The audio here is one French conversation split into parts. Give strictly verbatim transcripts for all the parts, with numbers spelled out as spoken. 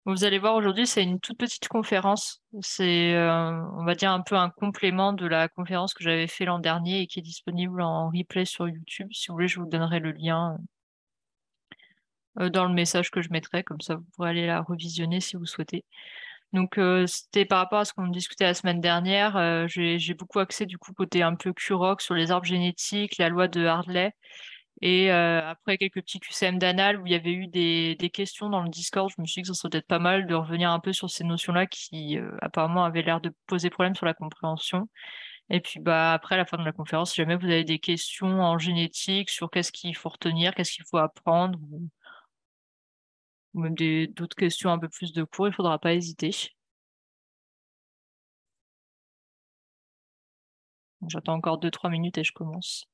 Vous allez voir aujourd'hui, c'est une toute petite conférence. C'est, euh, on va dire, un peu un complément de la conférence que j'avais fait l'an dernier et qui est disponible en replay sur YouTube. Si vous voulez, je vous donnerai le lien euh, dans le message que je mettrai, comme ça vous pourrez aller la revisionner si vous souhaitez. Donc, euh, c'était par rapport à ce qu'on discutait la semaine dernière. Euh, j'ai, j'ai beaucoup axé du coup côté un peu Q R O C sur les arbres génétiques, la loi de Hartley. Et euh, après quelques petits Q C M d'anal où il y avait eu des, des questions dans le Discord, je me suis dit que ça serait peut-être pas mal de revenir un peu sur ces notions-là qui euh, apparemment avaient l'air de poser problème sur la compréhension. Et puis bah après à la fin de la conférence, si jamais vous avez des questions en génétique sur qu'est-ce qu'il faut retenir, qu'est-ce qu'il faut apprendre, ou, ou même des d'autres questions un peu plus de cours, il faudra pas hésiter. J'attends encore deux trois minutes et je commence.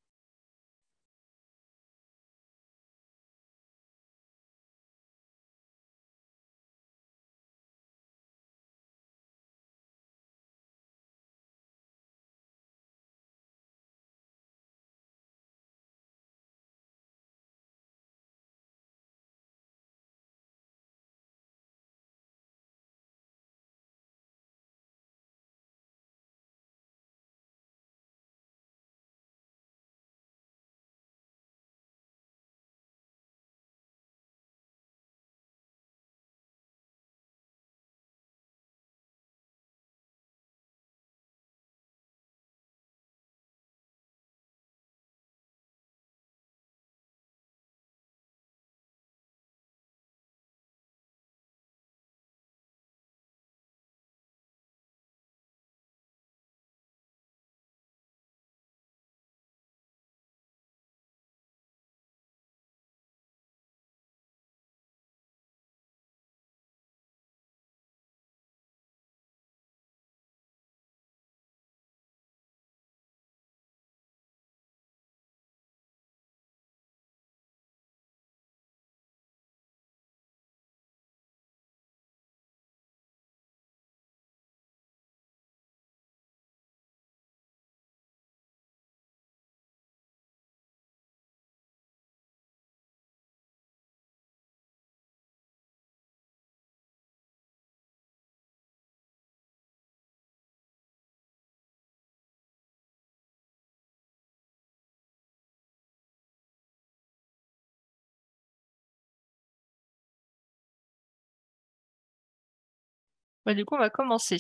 Bah, du coup, on va commencer.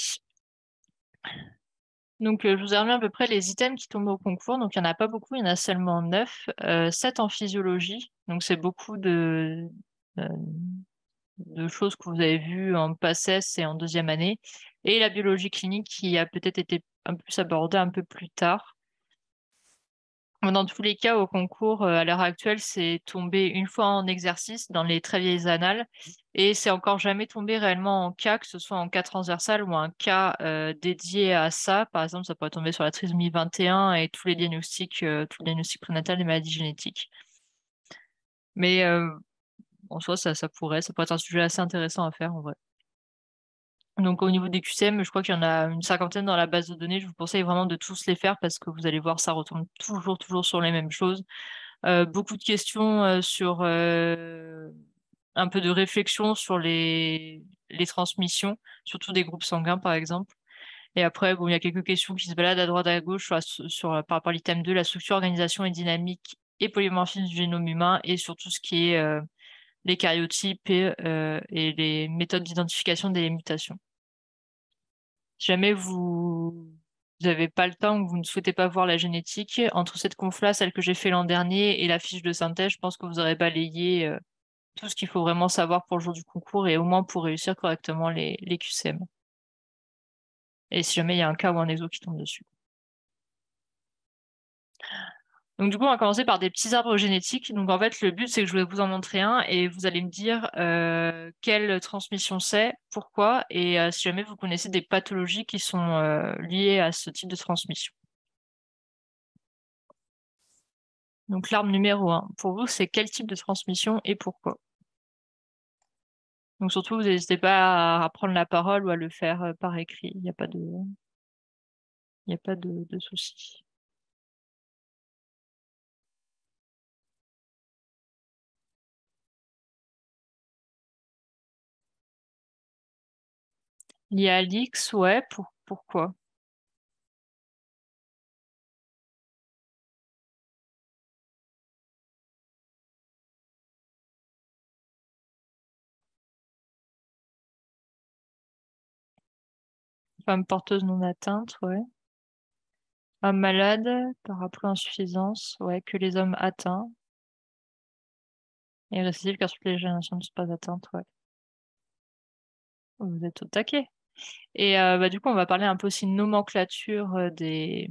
Donc, euh, je vous ai remis à peu près les items qui tombent au concours. Donc, il n'y en a pas beaucoup, il y en a seulement neuf. Euh, sept en physiologie. Donc, c'est beaucoup de, euh, de choses que vous avez vues en PACES et en deuxième année. Et la biologie clinique qui a peut-être été un peu plus abordée un peu plus tard. Bon, dans tous les cas, au concours, euh, à l'heure actuelle, c'est tombé une fois en exercice dans les très vieilles annales et c'est encore jamais tombé réellement en cas, que ce soit en cas transversal ou un cas euh, dédié à ça. Par exemple, ça pourrait tomber sur la trisomie vingt et un et tous les diagnostics, euh, tous les diagnostics prénatales des maladies génétiques. Mais euh, en soi, ça, ça pourrait, ça pourrait être un sujet assez intéressant à faire en vrai. Donc au niveau des Q C M, je crois qu'il y en a une cinquantaine dans la base de données. Je vous conseille vraiment de tous les faire parce que vous allez voir, ça retombe toujours, toujours sur les mêmes choses. Euh, beaucoup de questions euh, sur euh, un peu de réflexion sur les, les transmissions, surtout des groupes sanguins par exemple. Et après, bon, il y a quelques questions qui se baladent à droite à gauche sur, la- sur, par rapport à l'item deux, la structure, organisation et dynamique et polymorphisme du génome humain et sur tout ce qui est euh, les karyotypes et, euh, et les méthodes d'identification des mutations. Si jamais vous vous n'avez pas le temps ou vous ne souhaitez pas voir la génétique, entre cette conf-là, celle que j'ai fait l'an dernier et la fiche de synthèse, je pense que vous aurez balayé euh, tout ce qu'il faut vraiment savoir pour le jour du concours et au moins pour réussir correctement les, les Q C M. Et si jamais il y a un cas ou un exo qui tombe dessus. Donc du coup, on va commencer par des petits arbres génétiques. Donc en fait, le but, c'est que je vais vous en montrer un et vous allez me dire euh, quelle transmission c'est, pourquoi, et euh, si jamais vous connaissez des pathologies qui sont euh, liées à ce type de transmission. Donc l'arbre numéro un, pour vous, c'est quel type de transmission et pourquoi? Donc surtout, vous n'hésitez pas à prendre la parole ou à le faire euh, par écrit. Il n'y a pas de, il y a pas de, de souci. Lié à l'X, ouais, pour, pourquoi? Femme porteuse non atteinte, ouais. Femme malade, par après insuffisance, ouais, que les hommes atteints. Et récidive car toutes les générations ne sont pas atteintes, ouais. Vous êtes au taquet. Et euh, bah, du coup, on va parler un peu aussi de nomenclature euh, des,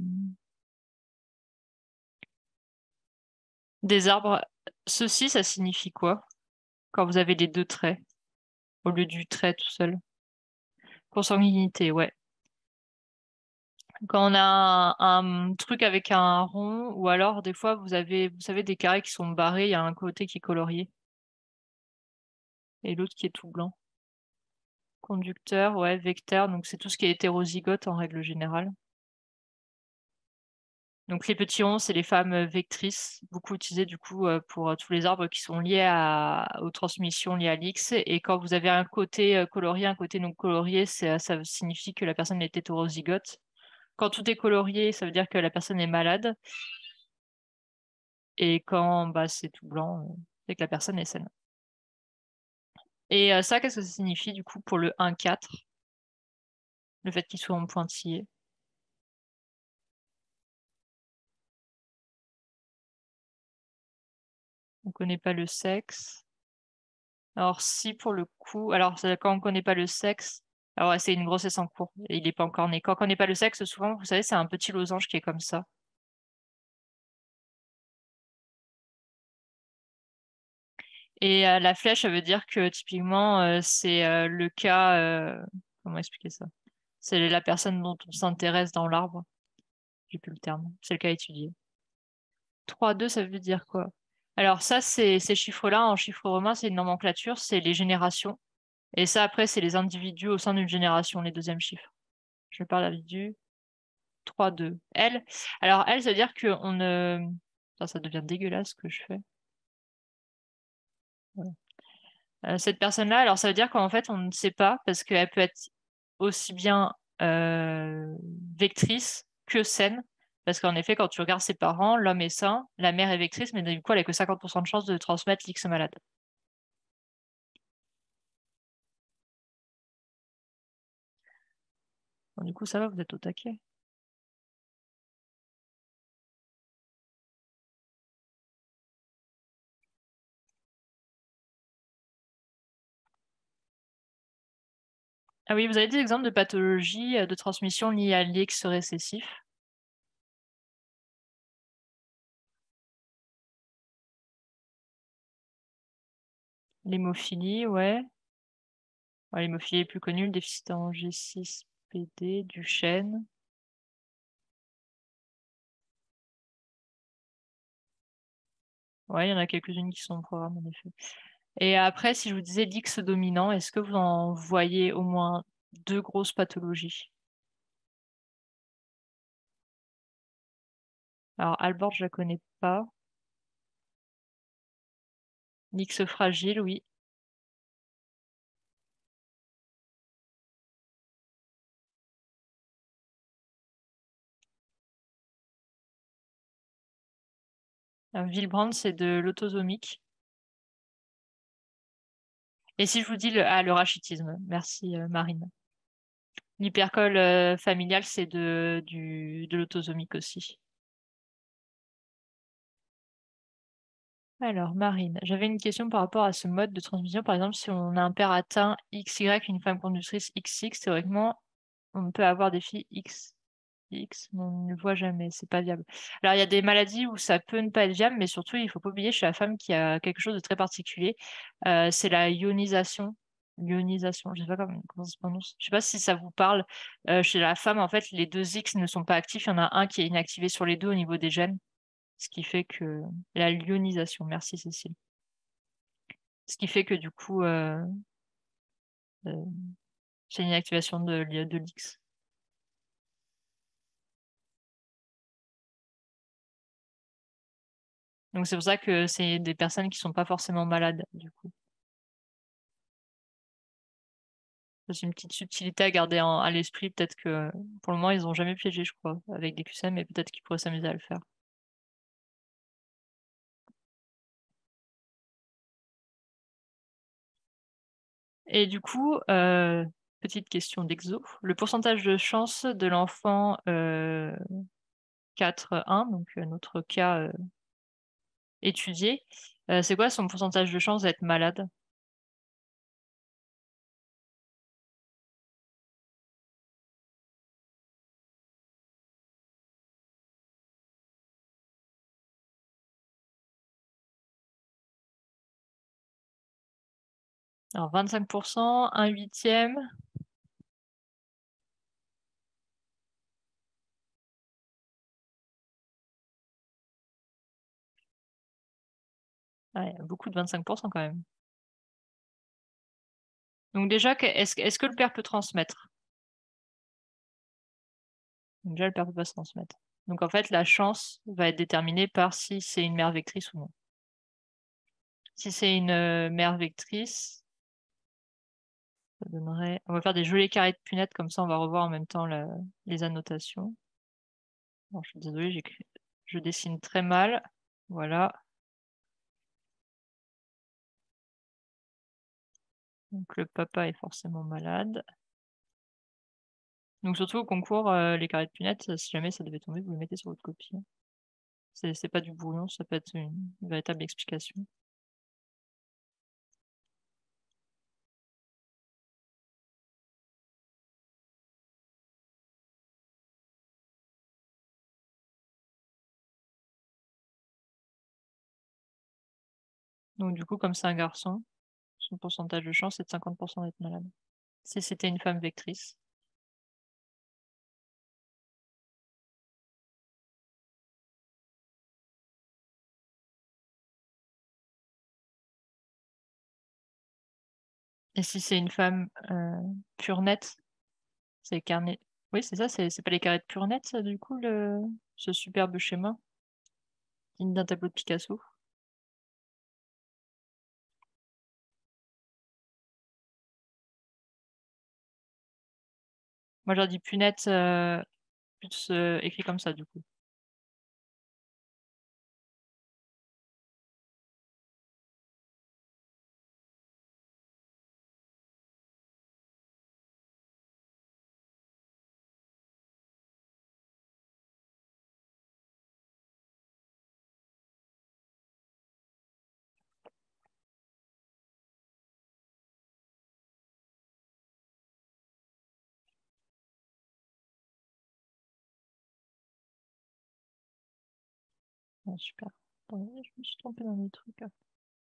des arbres. Ceci, ça signifie quoi quand vous avez les deux traits au lieu du trait tout seul? Consanguinité, ouais. Quand on a un, un truc avec un rond, ou alors des fois vous avez, vous savez, des carrés qui sont barrés, il y a un côté qui est colorié et l'autre qui est tout blanc. Conducteur, ouais, vecteur, donc c'est tout ce qui est hétérozygote en règle générale. Donc les petits ronds, c'est les femmes euh, vectrices, beaucoup utilisées du coup euh, pour euh, tous les arbres qui sont liés à, aux transmissions liées à l'X. Et quand vous avez un côté euh, colorié, un côté non colorié, c'est- ça signifie que la personne est hétérozygote. Quand tout est colorié, ça veut dire que la personne est malade. Et quand bah, c'est tout blanc, euh, c'est que la personne est saine. Et euh, ça, qu'est-ce que ça signifie du coup pour le un quatre, le fait qu'il soit en pointillé? On ne connaît pas le sexe. Alors si pour le coup, alors c'est quand on ne connaît pas le sexe, alors ouais, c'est une grossesse en cours et il n'est pas encore né. Quand on ne connaît pas le sexe, souvent, vous savez, c'est un petit losange qui est comme ça. Et euh, la flèche, ça veut dire que typiquement, euh, c'est euh, le cas, euh, comment expliquer ça? C'est la personne dont on s'intéresse dans l'arbre. J'ai plus le terme. C'est le cas étudié. trois deux, ça veut dire quoi? Alors ça, c'est ces chiffres-là, en chiffres romains, c'est une nomenclature, c'est les générations. Et ça, après, c'est les individus au sein d'une génération, les deuxièmes chiffres. Je parle d'individu. trois deux. Elle, alors elle, ça veut dire que on ne... Ça, ça devient dégueulasse ce que je fais. Voilà. Euh, cette personne-là, alors ça veut dire qu'en fait, on ne sait pas, parce qu'elle peut être aussi bien euh, vectrice que saine. Parce qu'en effet, quand tu regardes ses parents, l'homme est sain, la mère est vectrice, mais du coup, elle a que cinquante pour cent de chance de transmettre l'X malade. Bon, du coup, ça va, vous êtes au taquet. Ah oui, vous avez des exemples de pathologies euh, de transmission liées à l'X récessif. L'hémophilie, ouais. Ouais, l'hémophilie est plus connue, le déficit en G six P D, Duchenne. Ouais, il y en a quelques-unes qui sont au programme, en effet. Et après, si je vous disais l'X dominant, est-ce que vous en voyez au moins deux grosses pathologies? Alors, Albord, je la connais pas. L'X fragile, oui. Euh, Willebrand, c'est de l'autosomique. Et si je vous dis le, ah, le rachitisme, merci euh, Marine. L'hypercole euh, familial, c'est de, du, de l'autosomique aussi. Alors, Marine, j'avais une question par rapport à ce mode de transmission. Par exemple, si on a un père atteint X Y, une femme conductrice X X, théoriquement, on peut avoir des filles X X, mais on ne le voit jamais, c'est pas viable. Alors, il y a des maladies où ça peut ne pas être viable, mais surtout, il faut pas oublier chez la femme qui a quelque chose de très particulier, euh, c'est la ionisation. L'ionisation, je sais pas comment, comment ça se prononce. Je sais pas si ça vous parle. Euh, chez la femme, en fait, les deux X ne sont pas actifs. Il y en a un qui est inactivé sur les deux au niveau des gènes, ce qui fait que la lionisation. Merci Cécile. Ce qui fait que du coup, euh, euh, c'est une activation de, de l'X. Donc c'est pour ça que c'est des personnes qui sont pas forcément malades, du coup. C'est une petite subtilité à garder en- à l'esprit. Peut-être que pour le moment, ils n'ont jamais piégé, je crois, avec des Q C M, mais peut-être qu'ils pourraient s'amuser à le faire. Et du coup, euh, petite question d'exo. Le pourcentage de chance de l'enfant euh, quatre un, donc euh, notre cas euh, étudié, euh, c'est quoi son pourcentage de chance d'être malade? Alors vingt-cinq pour cent, un huitième. Ouais, beaucoup de vingt-cinq pour cent quand même. Donc déjà, que- est-ce, est-ce que le père peut transmettre? Donc déjà, le père peut pas se transmettre. Donc en fait, la chance va être déterminée par si c'est une mère vectrice ou non. Si c'est une euh, mère vectrice, ça donnerait... On va faire des jolis carrés de punettes, comme ça on va revoir en même temps la- les annotations. Bon, je suis désolée, j'écris... je dessine très mal. Voilà. Donc le papa est forcément malade. Donc surtout au concours, euh, les carrés de punettes, si jamais ça devait tomber, vous les mettez sur votre copie. C'est c'est pas du brouillon, ça peut être une, une véritable explication. Donc du coup, comme c'est un garçon, son pourcentage de chance est de cinquante pour cent d'être malade. Si c'était une femme vectrice. Et si c'est une femme euh, pure nette, c'est carnet. Oui, c'est ça, c'est c'est pas les carrés de pure nette, ça, du coup, le... ce superbe schéma, digne d'un tableau de Picasso. Moi, j'aurais dit punette, euh, plus euh, écrit comme ça, du coup. Ah, super. Attendez, je me suis trompée dans les trucs. Là.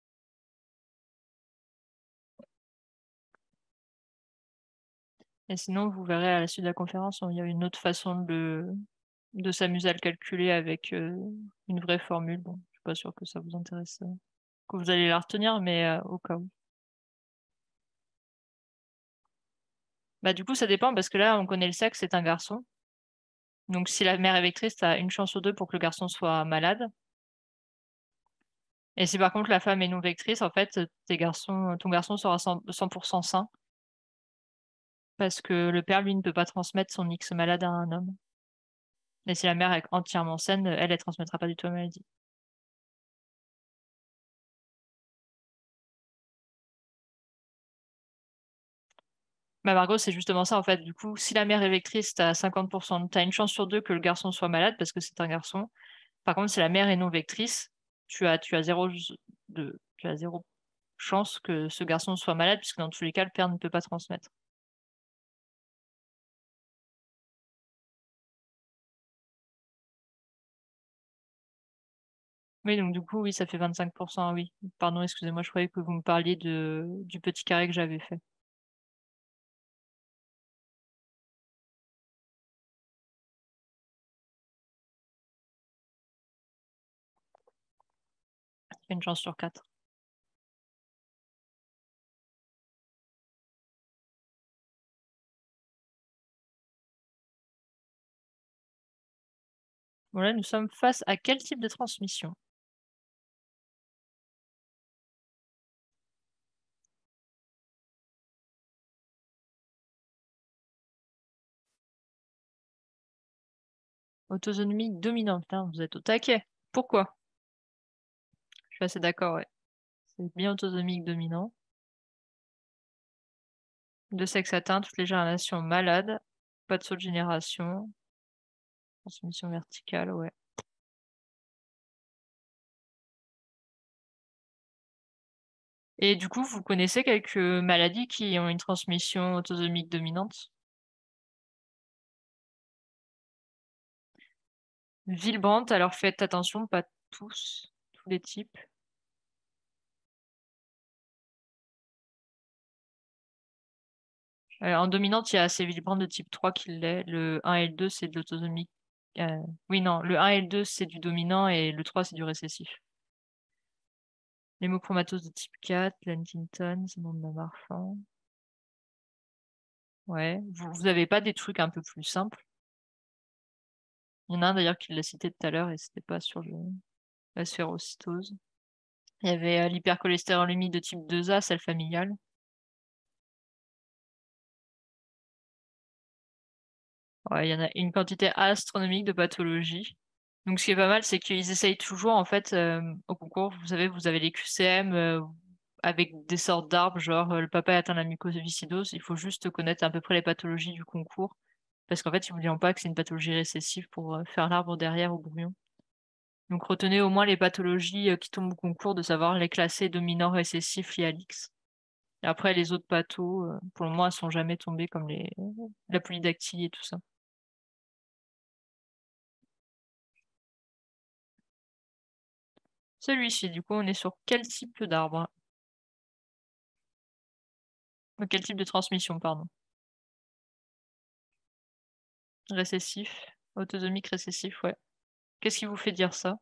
Et sinon, vous verrez à la suite de la conférence, il y a une autre façon de, de s'amuser à le calculer avec euh, une vraie formule. Bon, je suis pas sûre que ça vous intéresse, euh, que vous allez la retenir, mais euh, au cas où. Bah, du coup, ça dépend parce que là, on connaît le sexe, c'est un garçon. Donc, si la mère est vectrice, tu as une chance sur deux pour que le garçon soit malade. Et si par contre la femme est non vectrice, en fait, tes garçons, ton garçon sera cent cent pour cent sain parce que le père, lui, ne peut pas transmettre son X malade à un homme. Et si la mère est entièrement saine, elle, elle transmettra pas du tout la maladie. Bah, Margot, c'est justement ça, en fait. Du coup, si la mère est vectrice, t'as cinquante pour cent, t'as une chance sur deux que le garçon soit malade parce que c'est un garçon. Par contre, si la mère est non vectrice, tu as, tu as zéro, de, tu as zéro chance que ce garçon soit malade puisque dans tous les cas, le père ne peut pas transmettre. Oui, donc du coup, oui, ça fait vingt-cinq pour cent, oui. Pardon, excusez-moi, je croyais que vous me parliez de, du petit carré que j'avais fait. Ça fait une chance sur quatre. Voilà, nous sommes face à quel type de transmission? Autosomique dominante. Putain, vous êtes au taquet. Pourquoi? Je suis assez d'accord, ouais. C'est bien autosomique dominant. Deux sexes atteints, toutes les générations malades. Pas de saut de génération. Transmission verticale, ouais. Et du coup, vous connaissez quelques maladies qui ont une transmission autosomique dominante? Willebrand, alors faites attention, pas tous, tous les types. Euh, en dominante, il y a assez Willebrand de type trois qui l'est. Le un et le deux, c'est de l'autosomique. Euh, oui, non, le un et le deux, c'est du dominant et le trois, c'est du récessif. L'hémochromatose de type quatre, l'Huntington, syndrome de Marfan. Ouais. Vous, vous avez pas des trucs un peu plus simples? Il y en a un d'ailleurs qui l'a cité tout à l'heure et c'était pas sur le, la sphérocytose. Il y avait euh, l'hypercholestérolémie de type deux A, celle familiale. Ouais, il y en a une quantité astronomique de pathologies. Donc, ce qui est pas mal, c'est qu'ils essayent toujours, en fait, euh, au concours, vous savez, vous avez les Q C M euh, avec des sortes d'arbres, genre euh, le papa est atteint de la mucoviscidose. Il faut juste connaître à peu près les pathologies du concours. Parce qu'en fait, ils n'oublient pas que c'est une pathologie récessive pour euh, faire l'arbre derrière au brouillon. Donc, retenez au moins les pathologies euh, qui tombent au concours, de savoir les classer dominants récessifs liés à l'X. Et après, les autres pathos, euh, pour le moment, elles sont jamais tombées comme les la polydactylie et tout ça. Celui-ci, du coup, on est sur quel type d'arbre? Euh, Quel type de transmission, pardon? Récessif. Autosomique récessif, ouais. Qu'est-ce qui vous fait dire ça?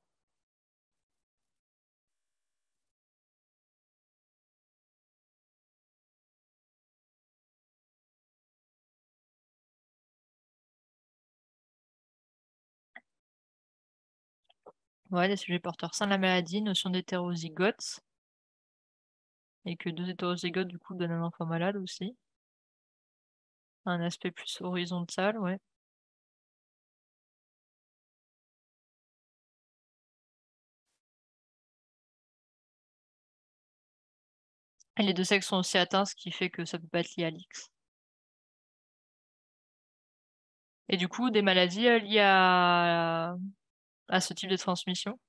Ouais, les sujets porteurs sains de la maladie, notion d'hétérozygote, et que deux hétérozygotes, du coup, donnent un enfant malade aussi. Un aspect plus horizontal, ouais. Et les deux sexes sont aussi atteints, ce qui fait que ça peut pas être lié à l'X. Et du coup, des maladies euh, liées à... à ce type de transmission.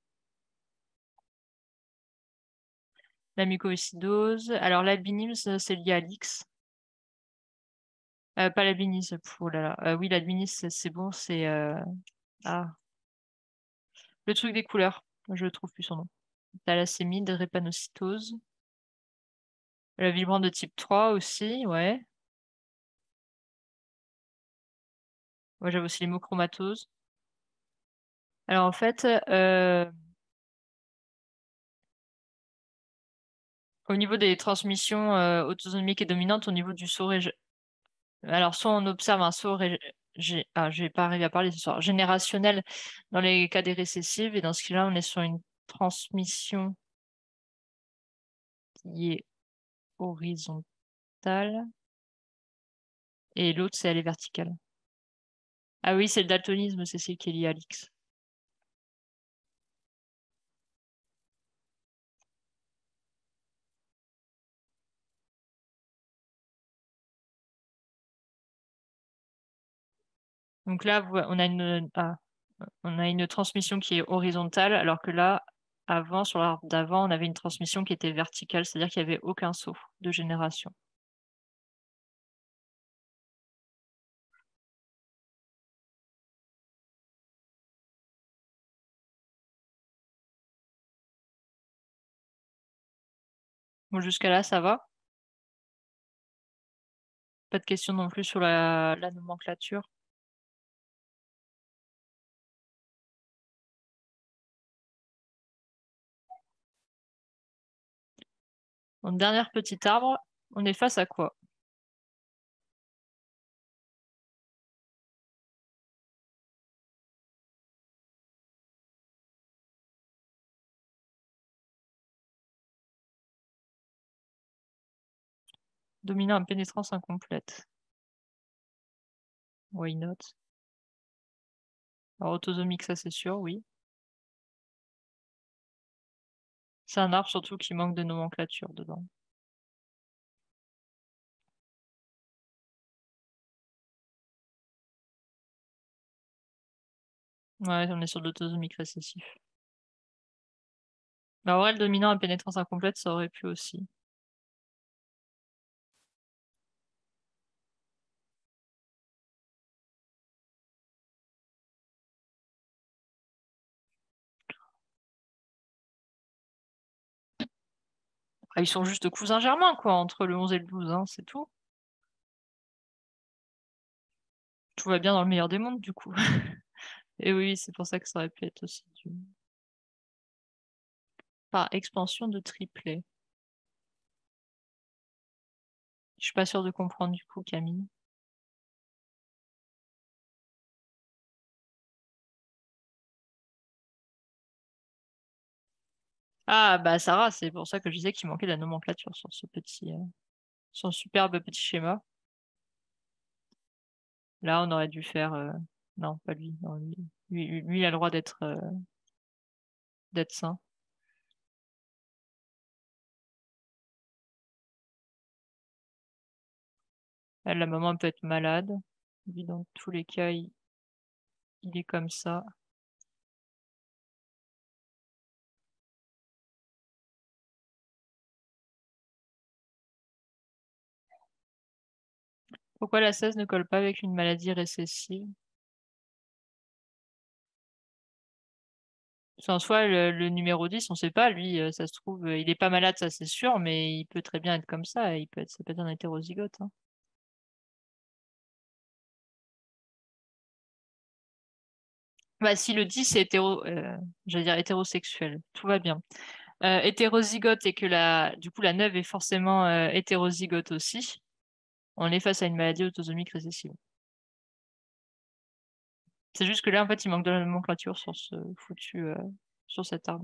La mucoviscidose. Alors, l'albinisme, c'est lié à l'X. Euh, pas l'albinisme, oh là là. Euh, oui, l'albinisme, c'est c'est bon, c'est... euh, Ah, le truc des couleurs. Je ne trouve plus son nom. Thalassémie, drépanocytose. La vibrante de type trois aussi, ouais. Moi, j'avais aussi l'hémochromatose. Alors, en fait, euh, au niveau des transmissions euh, autosomiques et dominantes, au niveau du saut rég- alors, soit on observe un saut rég- gé- ah, je vais pas arriver à parler ce soir, générationnel dans les cas des récessives, et dans ce cas-là, on est sur une transmission qui est horizontale, et l'autre, c'est elle est verticale. Ah oui, c'est le daltonisme, c'est celui qui est lié à l'X. Donc là, vous- on a une, ah, on a une transmission qui est horizontale, alors que là, avant, sur l'arbre d'avant, on avait une transmission qui était verticale, c'est-à-dire qu'il n'y avait aucun saut de génération. Bon, jusqu'à là, ça va. Pas de question non plus sur la, la nomenclature. Donc, dernier petit arbre, on est face à quoi? Dominant à pénétrance incomplète. Why not? Alors, autosomique, ça c'est sûr, oui. C'est un arbre surtout qui manque de nomenclature dedans. Ouais, on est sur de l'autosomique récessif. Mais en vrai, le dominant à pénétrance incomplète, ça aurait pu aussi. Ah, ils sont juste cousins germains, quoi, entre le onze et le douze, hein, c'est tout. Tout va bien dans le meilleur des mondes, du coup. Et oui, c'est pour ça que ça aurait pu être aussi du... par expansion de triplet. Je suis pas sûre de comprendre du coup, Camille. Ah bah Sarah, c'est pour ça que je disais qu'il manquait de la nomenclature sur ce petit, euh, sur ce superbe petit schéma. Là, on aurait dû faire, euh, non, pas lui. Non, lui, lui, lui, il a le droit d'être, euh, d'être sain. Elle, la maman peut être malade. Lui, dans tous les cas, il, il est comme ça. Pourquoi la seize ne colle pas avec une maladie récessive? Parce qu'en soi, le, le numéro dix, on sait pas, lui, euh, ça se trouve, euh, il est pas malade, ça c'est sûr, mais il peut très bien être comme ça, il peut être, ça peut être un hétérozygote, hein. Bah, si le dix est hétéro, euh, j'allais dire hétérosexuel, tout va bien. Euh, hétérozygote et que la, du coup, la neuf est forcément euh, hétérozygote aussi, on est face à une maladie autosomique récessive. C'est juste que là, en fait, il manque de la nomenclature sur ce foutu, euh, sur cet arbre.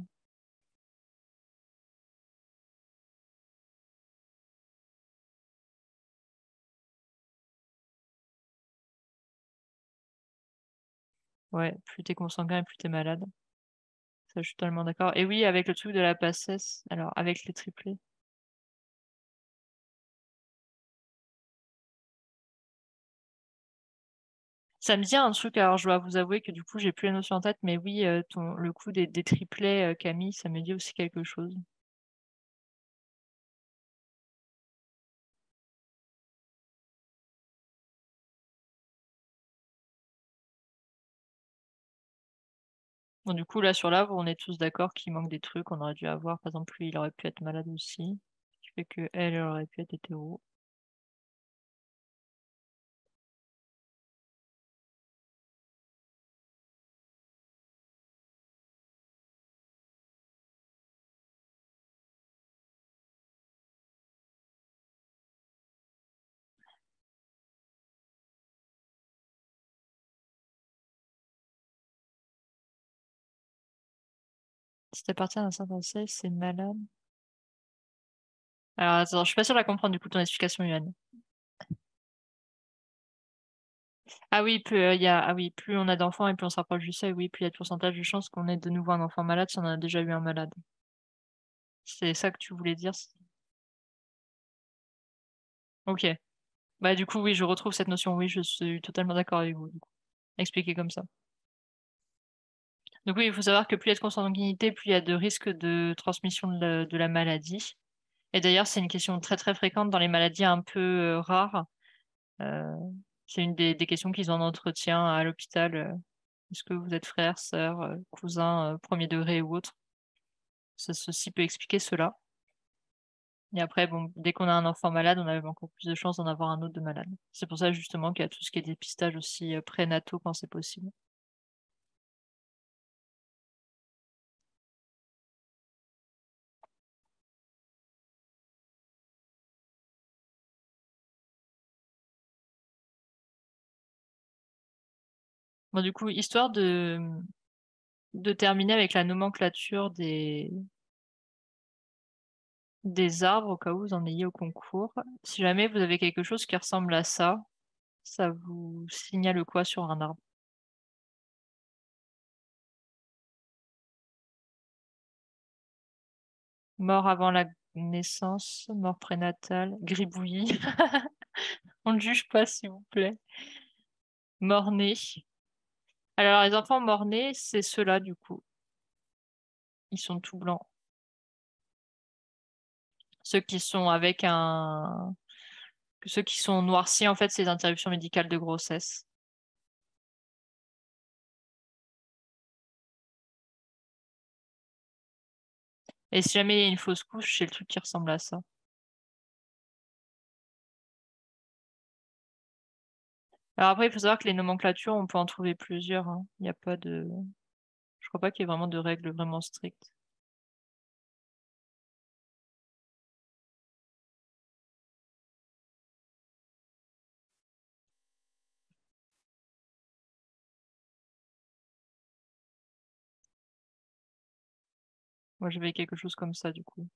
Ouais, plus t'es consanguin et plus t'es malade. Ça, je suis totalement d'accord. Et oui, avec le truc de la passesse, alors avec les triplés. Ça me dit un truc, alors je dois vous avouer que du coup, j'ai plus la notion en tête, mais oui, euh, ton, le coup des, des triplets, euh, Camille, ça me dit aussi quelque chose. Bon, du coup, là, sur l'arbre, on est tous d'accord qu'il manque des trucs, on aurait dû avoir. Par exemple, lui, il aurait pu être malade aussi. Ce qui fait que elle, elle aurait pu être hétéro. Si t'appartiens à un certain sexe, c'est malade. Alors, attends, je suis pas sûre de la comprendre, du coup, ton explication, Yoann. Ah oui, plus, euh, il y a, ah oui, plus on a d'enfants et plus on se rapproche du seuil, oui, plus il y a de pourcentage de chances qu'on ait de nouveau un enfant malade si on en a déjà eu un malade. C'est ça que tu voulais dire? c'est- Ok. Bah, du coup, oui, je retrouve cette notion. Oui, je suis totalement d'accord avec vous, du coup. Expliqué comme ça. Donc oui, il faut savoir que plus il y a de consanguinité, plus il y a de risques de transmission de la, de la maladie. Et d'ailleurs, c'est une question très très fréquente dans les maladies un peu euh, rares. Euh, c'est une des, des questions qu'ils ont en entretien à l'hôpital. euh, Est-ce que vous êtes frère, sœur, euh, cousin, euh, premier degré ou autre? Ça, ceci peut expliquer cela. Et après, bon, dès qu'on a un enfant malade, on a encore plus de chances d'en avoir un autre de malade. C'est pour ça justement qu'il y a tout ce qui est dépistage aussi euh, prénataux quand c'est possible. Bon, du coup, histoire de, de terminer avec la nomenclature des, des arbres, au cas où vous en ayez au concours. Si jamais vous avez quelque chose qui ressemble à ça, ça vous signale quoi sur un arbre? Mort avant la naissance, mort prénatale, gribouillis. On ne juge pas, s'il vous plaît. Mort-né. Alors, les enfants mort-nés, c'est ceux-là, du coup. Ils sont tout blancs. Ceux qui sont avec un... Ceux qui sont noircis, en fait, c'est les interruptions médicales de grossesse. Et si jamais il y a une fausse couche, c'est le truc qui ressemble à ça. Alors après, il faut savoir que les nomenclatures, on peut en trouver plusieurs, hein. Il n'y a pas de... Je crois pas qu'il y ait vraiment de règles vraiment strictes. Moi, j'avais quelque chose comme ça, du coup.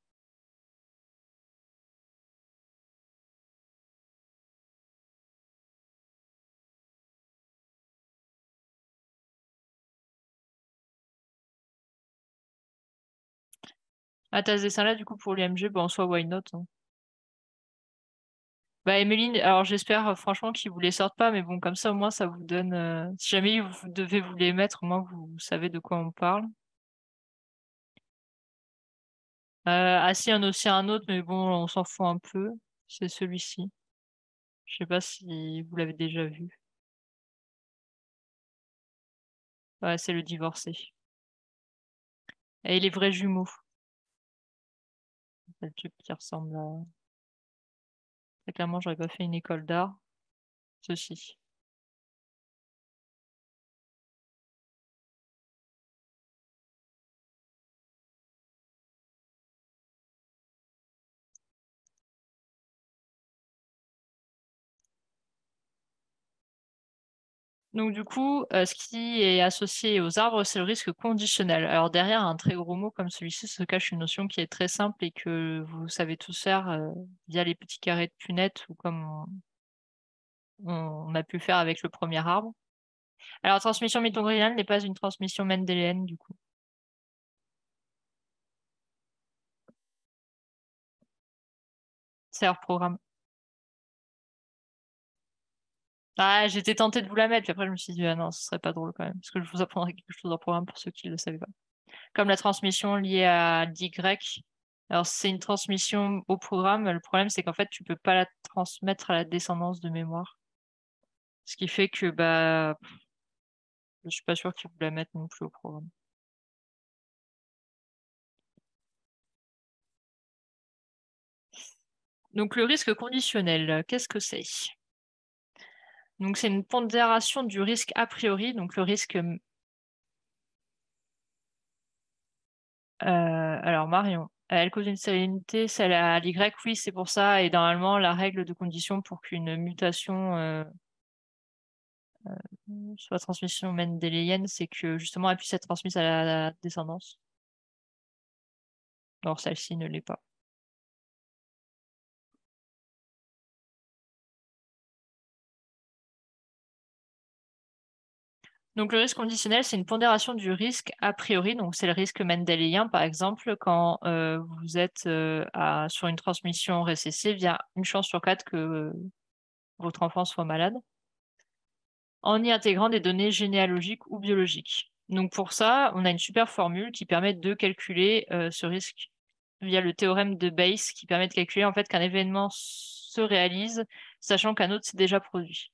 Ah, t'as ce dessin-là, du coup, pour l'U M G, bah, en soi, why not, hein. Bah, Emeline, alors j'espère euh, franchement qu'ils vous les sortent pas, mais bon, comme ça, au moins, ça vous donne... euh, Si jamais vous devez vous les mettre, au moins, vous savez de quoi on parle. Euh, ah si, il y en a aussi un autre, mais bon, on s'en fout un peu. C'est celui-ci. Je sais pas si vous l'avez déjà vu. Ouais, c'est le divorcé. Et les vrais jumeaux. C'est le truc qui ressemble à... Très clairement, j'aurais pas fait une école d'art. Ceci. Donc du coup, euh, ce qui est associé aux arbres, c'est le risque conditionnel. Alors derrière un très gros mot comme celui-ci se cache une notion qui est très simple et que vous savez tous faire euh, via les petits carrés de punette ou comme on, on a pu faire avec le premier arbre. Alors la transmission mitochondriale n'est pas une transmission mendélienne du coup. C'est leur programme. Ah, j'étais tentée de vous la mettre, puis après je me suis dit, ah non, ce serait pas drôle quand même, parce que je vous apprendrai quelque chose en programme pour ceux qui ne le savaient pas. Comme la transmission liée à l'Y. Alors, c'est une transmission au programme. Le problème, c'est qu'en fait, tu peux pas la transmettre à la descendance de mémoire. Ce qui fait que bah, je suis pas sûre qu'ils vous la mettent non plus au programme. Donc, le risque conditionnel, qu'est-ce que c'est? Donc, c'est une pondération du risque a priori. Donc, le risque. euh, alors, Marion, elle cause une salinité, celle à l'Y, oui, c'est pour ça. Et normalement, la règle de condition pour qu'une mutation euh, soit transmission mendélienne, c'est que justement elle puisse être transmise à la descendance. Or, celle-ci ne l'est pas. Donc, le risque conditionnel, c'est une pondération du risque a priori. Donc, c'est le risque mendélien, par exemple, quand euh, vous êtes euh, à- sur une transmission récessive, il y a une chance sur quatre que euh, votre enfant soit malade, en y intégrant des données généalogiques ou biologiques. Donc, pour ça, on a une super formule qui permet de calculer euh, ce risque via le théorème de Bayes, qui permet de calculer en fait qu'un événement se réalise, sachant qu'un autre s'est déjà produit.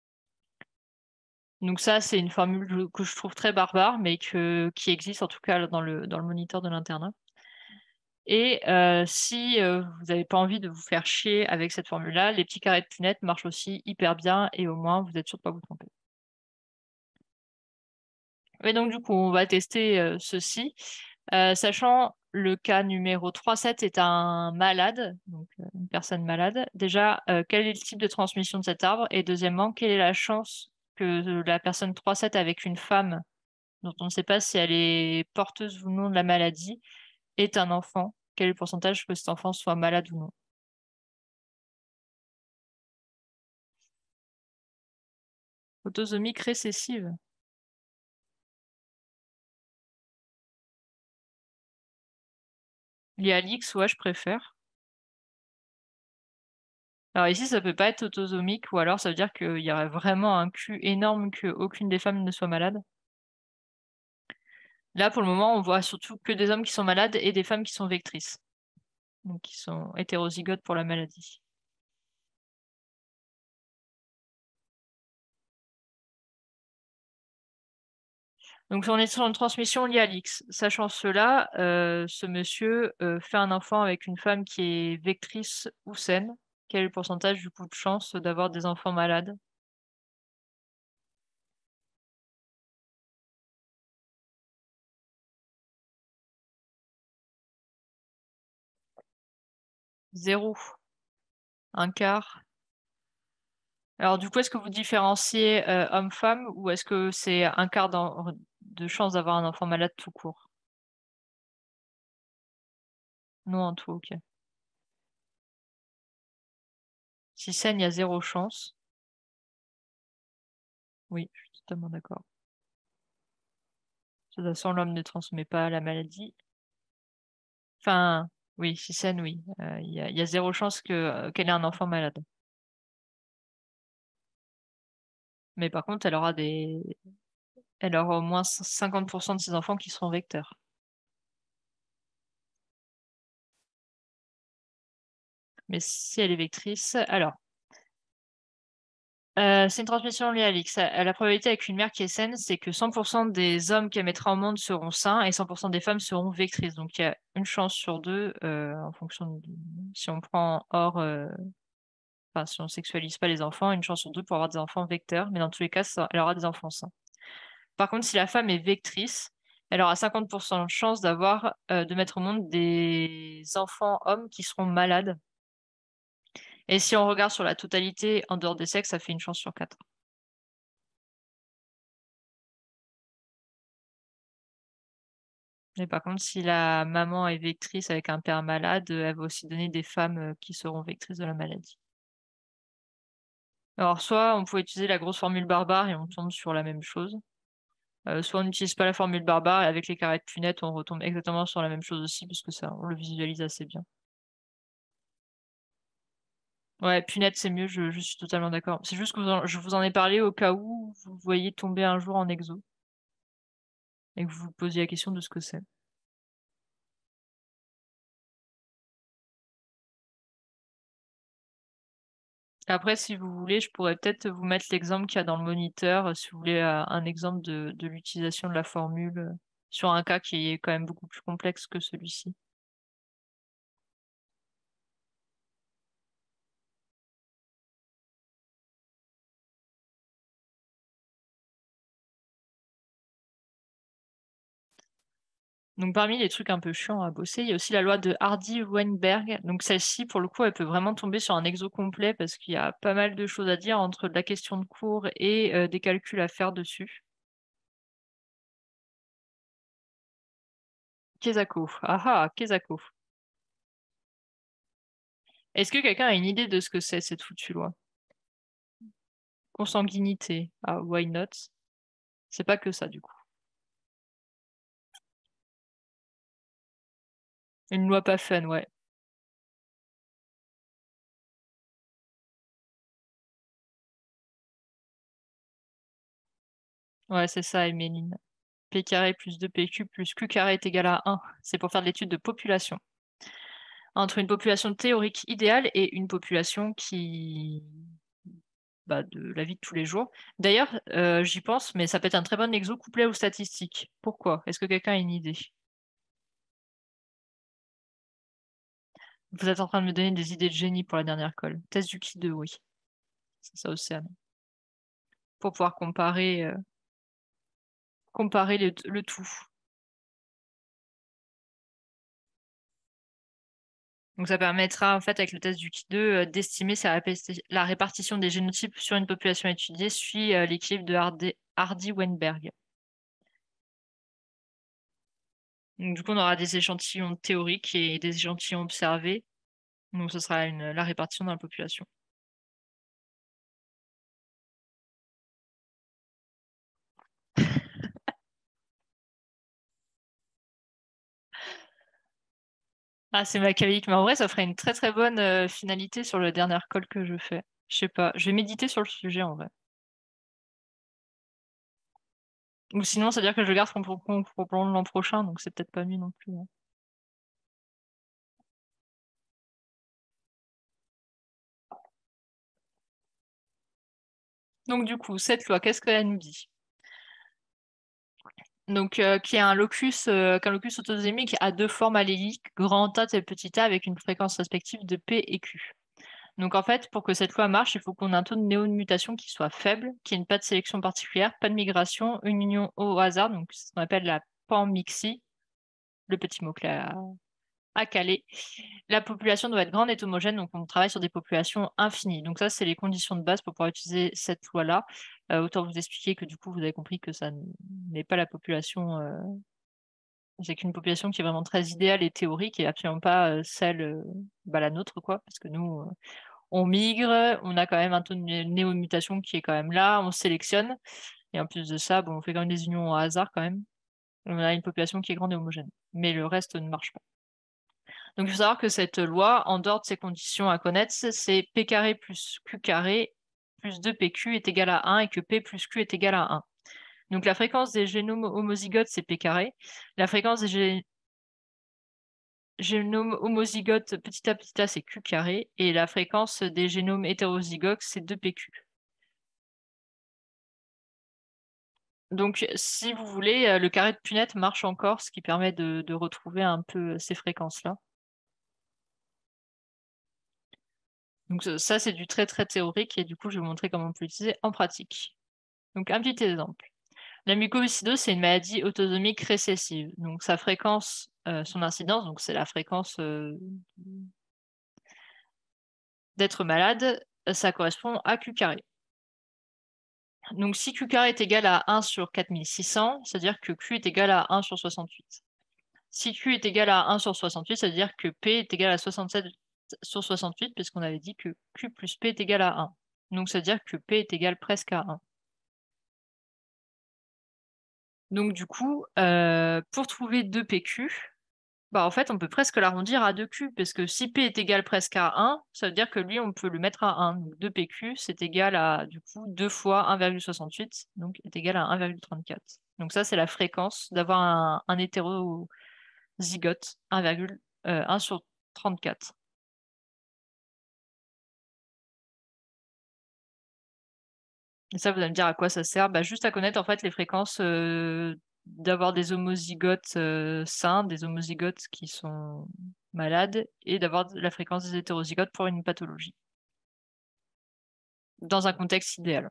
Donc ça, c'est une formule que je trouve très barbare, mais que, qui existe en tout cas dans le, dans le moniteur de l'internat. Et euh, si euh, vous n'avez pas envie de vous faire chier avec cette formule-là, les petits carrés de punette marchent aussi hyper bien et au moins vous êtes sûr de ne pas vous tromper. Et donc du coup, on va tester euh, ceci, euh, sachant le cas numéro trois sept est un malade, donc euh, une personne malade. Déjà, euh, quel est le type de transmission de cet arbre? Et deuxièmement, quelle est la chance que la personne trois sept avec une femme dont on ne sait pas si elle est porteuse ou non de la maladie, est un enfant. Quel est le pourcentage que cet enfant soit malade ou non? Autosomique récessive. L'I A L X, ouais, je préfère. Alors ici, ça peut pas être autosomique, ou alors ça veut dire qu'il y aurait vraiment un cul énorme qu'aucune des femmes ne soit malade. Là, pour le moment, on voit surtout que des hommes qui sont malades et des femmes qui sont vectrices, donc qui sont hétérozygotes pour la maladie. Donc on est sur une transmission liée à l'X. Sachant cela, euh, ce monsieur euh, fait un enfant avec une femme qui est vectrice ou saine. Quel est le pourcentage du coup de chance d'avoir des enfants malades? Zéro. Un quart. Alors du coup, est-ce que vous différenciez euh, homme-femme ou est-ce que c'est un quart d'en- de chance d'avoir un enfant malade tout court? Non, en tout, ok. Si saine, il y a zéro chance. Oui, je suis totalement d'accord. De toute façon, l'homme ne transmet pas la maladie. Enfin, oui, si saine, oui. Euh, Il y a, il y a zéro chance que, euh, qu'elle ait un enfant malade. Mais par contre, elle aura des, elle aura au moins cinquante pour cent de ses enfants qui seront vecteurs. Mais si elle est vectrice, alors, euh, c'est une transmission liée à l'X. Euh, La probabilité avec une mère qui est saine, c'est que cent pour cent des hommes qu'elle mettra au monde seront sains et cent pour cent des femmes seront vectrices. Donc il y a une chance sur deux, euh, en fonction de, si on prend hors, euh, enfin, si on sexualise pas les enfants, une chance sur deux pour avoir des enfants vecteurs. Mais dans tous les cas, ça- elle aura des enfants sains. Par contre, si la femme est vectrice, elle aura cinquante pour cent de chance d'avoir, euh, de mettre au monde des enfants hommes qui seront malades. Et si on regarde sur la totalité en dehors des sexes, ça fait une chance sur quatre. Mais par contre, si la maman est vectrice avec un père malade, euh, elle va aussi donner des femmes euh, qui seront vectrices de la maladie. Alors, soit on peut utiliser la grosse formule barbare et on tombe sur la même chose. Euh, soit on n'utilise pas la formule barbare et avec les carrés de punette, on retombe exactement sur la même chose aussi, puisque ça, on le visualise assez bien. Ouais, punette, c'est mieux, je, je suis totalement d'accord. C'est juste que vous en- je vous en ai parlé au cas où vous voyez tomber un jour en exo et que vous vous posiez la question de ce que c'est. Après, si vous voulez, je pourrais peut-être vous mettre l'exemple qu'il y a dans le moniteur, euh, si vous voulez euh, un exemple de, de l'utilisation de la formule euh, sur un cas qui est quand même beaucoup plus complexe que celui-ci. Donc parmi les trucs un peu chiants à bosser, il y a aussi la loi de Hardy-Weinberg. Donc celle-ci, pour le coup, elle peut vraiment tomber sur un exo complet parce qu'il y a pas mal de choses à dire entre de la question de cours et euh, des calculs à faire dessus. Kesako. Ah ah, Kesako. Est-ce que quelqu'un a une idée de ce que c'est cette foutue loi? Consanguinité. Ah, why not? C'est pas que ça, du coup. Une loi pas fun, ouais. Ouais, c'est ça, Emeline. P carré plus deux P Q plus Q carré est égal à un. C'est pour faire de l'étude de population. Entre une population théorique idéale et une population qui... Bah, de la vie de tous les jours. D'ailleurs, euh, j'y pense, mais ça peut être un très bon exo couplé aux statistiques. Pourquoi? Est-ce que quelqu'un a une idée? Vous êtes en train de me donner des idées de génie pour la dernière colle. Test du qui deux, oui. C'est ça, Océane. Pour pouvoir comparer, euh, comparer le, le tout. Donc ça permettra, en fait, avec le test du qui deux, euh, d'estimer si la répéti- la répartition des génotypes sur une population étudiée suit euh, l'équilibre de Hardy- Hardy-Weinberg. Donc du coup, on aura des échantillons théoriques et des échantillons observés. Donc ce sera une, la répartition dans la population. Ah, c'est machiavélique, mais en vrai, ça ferait une très très bonne euh, finalité sur le dernier call que je fais. Je sais pas, je vais méditer sur le sujet en vrai. Ou sinon, c'est-à-dire que je le garde pour, pour, pour, pour l'an prochain, donc c'est peut-être pas mieux non plus, hein. Donc du coup, cette loi, qu'est-ce qu'elle nous dit? Donc, euh, qui est un locus, euh, qu'un locus autosémique a deux formes alléliques, grand A et petit a, avec une fréquence respective de P et Q. Donc en fait, pour que cette loi marche, il faut qu'on ait un taux de néo-mutation qui soit faible, qu'il n'y ait pas de sélection particulière, pas de migration, une union au hasard, donc c'est ce qu'on appelle la panmixie, le petit mot-clé à, à caler. La population doit être grande et homogène, donc on travaille sur des populations infinies. Donc ça, c'est les conditions de base pour pouvoir utiliser cette loi-là. Euh, autant vous expliquer que du coup, vous avez compris que ça n'est pas la population, euh, c'est qu'une population qui est vraiment très idéale et théorique et absolument pas euh, celle, euh, bah, la nôtre, quoi, parce que nous, euh, on migre, on a quand même un taux de né- néomutation qui est quand même là, on sélectionne, et en plus de ça, bon, on fait quand même des unions au hasard quand même. On a une population qui est grande et homogène, mais le reste ne marche pas. Donc il faut savoir que cette loi, en dehors de ces conditions à connaître, c'est P carré plus Q carré plus deux P Q est égal à un et que P plus Q est égal à un. Donc la fréquence des génomes homozygotes, c'est P carré. La fréquence des gé- génomes homozygotes petit a petit a, c'est Q carré. Et la fréquence des génomes hétérozygotes, c'est deux P Q. Donc, si vous voulez, euh, le carré de Punnett marche encore, ce qui permet de, de retrouver un peu ces fréquences-là. Donc, ça, ça, c'est du très très théorique et du coup, je vais vous montrer comment on peut l'utiliser en pratique. Donc, un petit exemple. La mucoviscidose, c'est une maladie autosomique récessive. Donc, sa fréquence, euh, son incidence, donc c'est la fréquence euh, d'être malade, ça correspond à Q carré. Donc, si Q carré est égal à un sur quatre mille six cents, c'est-à-dire que Q est égal à un sur soixante-huit. Si Q est égal à un sur soixante-huit, ça veut dire que P est égal à soixante-sept sur soixante-huit, puisqu'on avait dit que Q plus P est égal à un. Donc ça veut dire que P est égal presque à un. Donc du coup, euh, pour trouver deux P Q, bah en fait on peut presque l'arrondir à deux Q, parce que si P est égal presque à un, ça veut dire que lui on peut le mettre à un. Donc deux P Q c'est égal à du coup deux fois un virgule soixante-huit, donc est égal à un virgule trente-quatre. Donc ça c'est la fréquence d'avoir un, un hétérozygote, un virgule un sur trente-quatre. Et ça, vous allez me dire à quoi ça sert? Bah, juste à connaître en fait les fréquences euh, d'avoir des homozygotes euh, sains, des homozygotes qui sont malades, et d'avoir la fréquence des hétérozygotes pour une pathologie, dans un contexte idéal.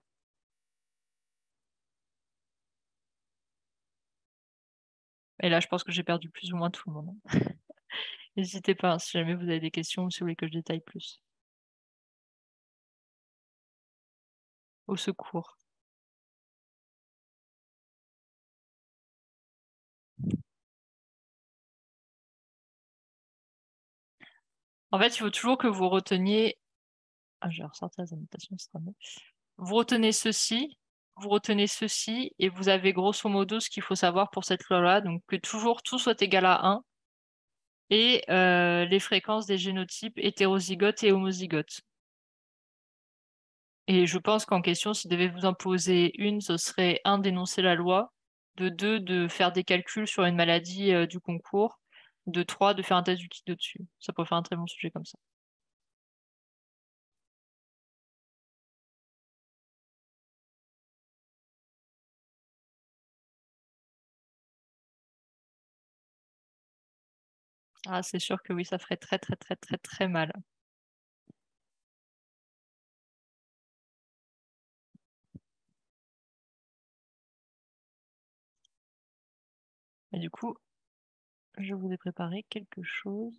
Et là, je pense que j'ai perdu plus ou moins tout le monde. N'hésitez pas, hein, si jamais vous avez des questions ou si vous voulez que je détaille plus. Au secours. En fait, il faut toujours que vous reteniez. Ah, je vais ressortir les annotations, ce sera mieux. Vous retenez ceci, vous retenez ceci, et vous avez grosso modo ce qu'il faut savoir pour cette loi-là. Donc que toujours tout soit égal à un, et euh, les fréquences des génotypes hétérozygotes et homozygotes. Et je pense qu'en question, si devait vous en poser une, ce serait un, d'énoncer la loi, de deux, de faire des calculs sur une maladie euh, du concours, de trois, de faire un test d'utilité dessus. Ça pourrait faire un très bon sujet comme ça. Ah, c'est sûr que oui, ça ferait très très très très très mal. Et du coup, je vous ai préparé quelque chose.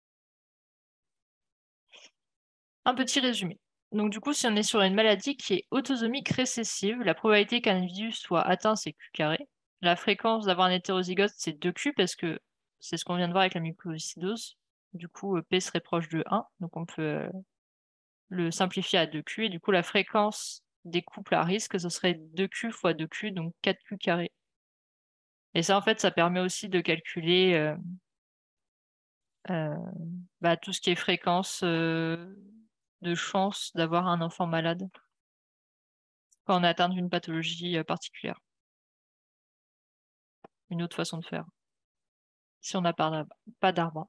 Un petit résumé. Donc du coup, si on est sur une maladie qui est autosomique récessive, la probabilité qu'un individu soit atteint, c'est Q carré. La fréquence d'avoir un hétérozygote, c'est deux Q, parce que c'est ce qu'on vient de voir avec la mucoviscidose. Du coup, euh, P serait proche de un, donc on peut euh, le simplifier à deux Q, et du coup, la fréquence des couples à risque, ce serait deux Q fois deux Q, donc quatre Q carré. Et ça, en fait, ça permet aussi de calculer euh, euh, bah, tout ce qui est fréquence euh, de chance d'avoir un enfant malade quand on est atteint d'une pathologie euh, particulière. Une autre façon de faire, si on n'a pas d'arbre. Pas d'arbre.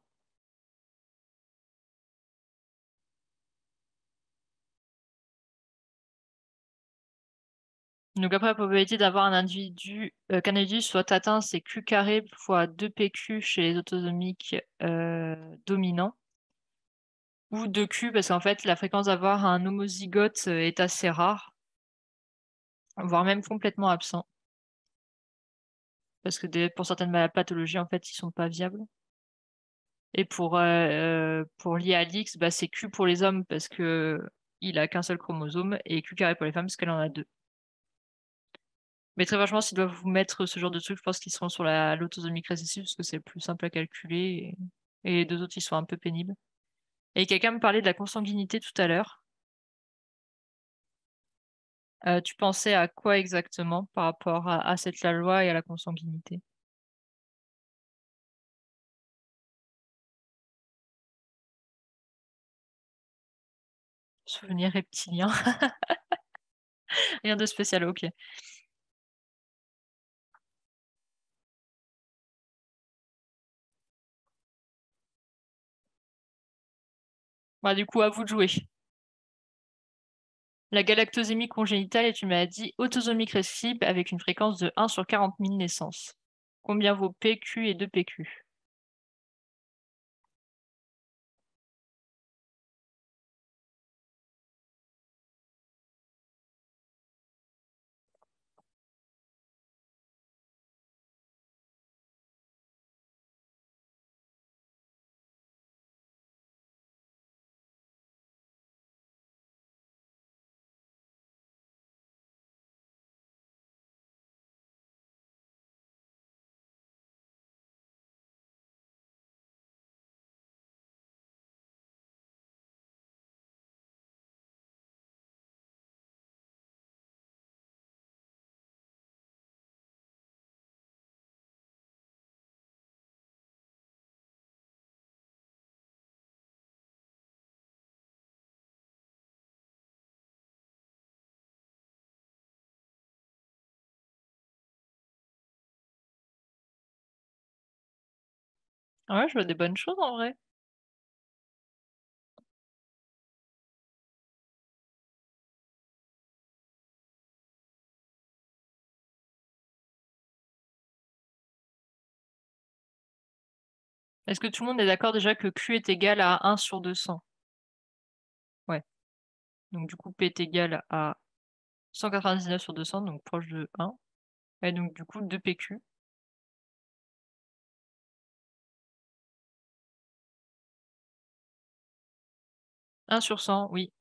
Donc après, la probabilité d'avoir un individu, euh, qu'un individu soit atteint, c'est Q carré fois deux P Q chez les autosomiques euh, dominants, ou deux Q, parce qu'en fait, la fréquence d'avoir un homozygote euh, est assez rare, voire même complètement absent, parce que des- pour certaines ma- pathologies, en fait, ils sont pas viables. Et pour, euh, euh, pour l'I A L X, bah, c'est Q pour les hommes, parce que il a qu'un seul chromosome, et Q carré pour les femmes, parce qu'elle en a deux. Mais très franchement, s'ils doivent vous mettre ce genre de trucs, je pense qu'ils seront sur la l'autosomique récessive parce que c'est plus simple à calculer. Et, et les deux autres, ils sont un peu pénibles. Et quelqu'un me parlait de la consanguinité tout à l'heure. Euh, tu pensais à quoi exactement par rapport à, à cette la loi et à la consanguinité? Souvenir reptilien. Rien de spécial, ok. Bah, du coup, à vous de jouer. La galactosémie congénitale est une maladie autosomique récessive avec une fréquence de un sur quarante mille naissances. Combien vaut P Q et deux P Q? Ouais, je vois des bonnes choses en vrai. Est-ce que tout le monde est d'accord déjà que Q est égal à un sur deux cents? Ouais. Donc du coup, P est égal à cent quatre-vingt-dix-neuf sur deux cents, donc proche de un. Et donc du coup, deux P Q. un sur cent, oui,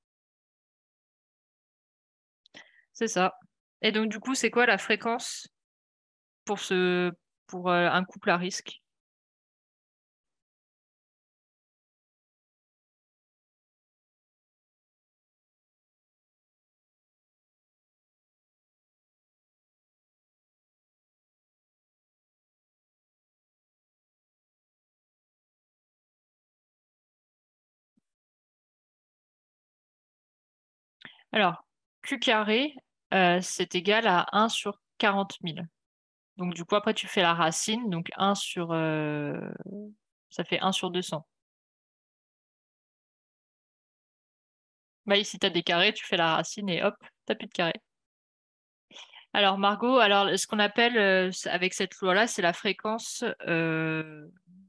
c'est ça. Et donc du coup, c'est quoi la fréquence pour ce pour euh, un couple à risque? Alors, Q carré, euh, c'est égal à un sur quarante mille. Donc du coup, après, tu fais la racine, donc un sur... euh, ça fait un sur deux cents. Bah ici, tu as des carrés, tu fais la racine et hop, t'as plus de carrés. Alors Margot, alors ce qu'on appelle euh, avec cette loi-là, c'est la fréquence, euh,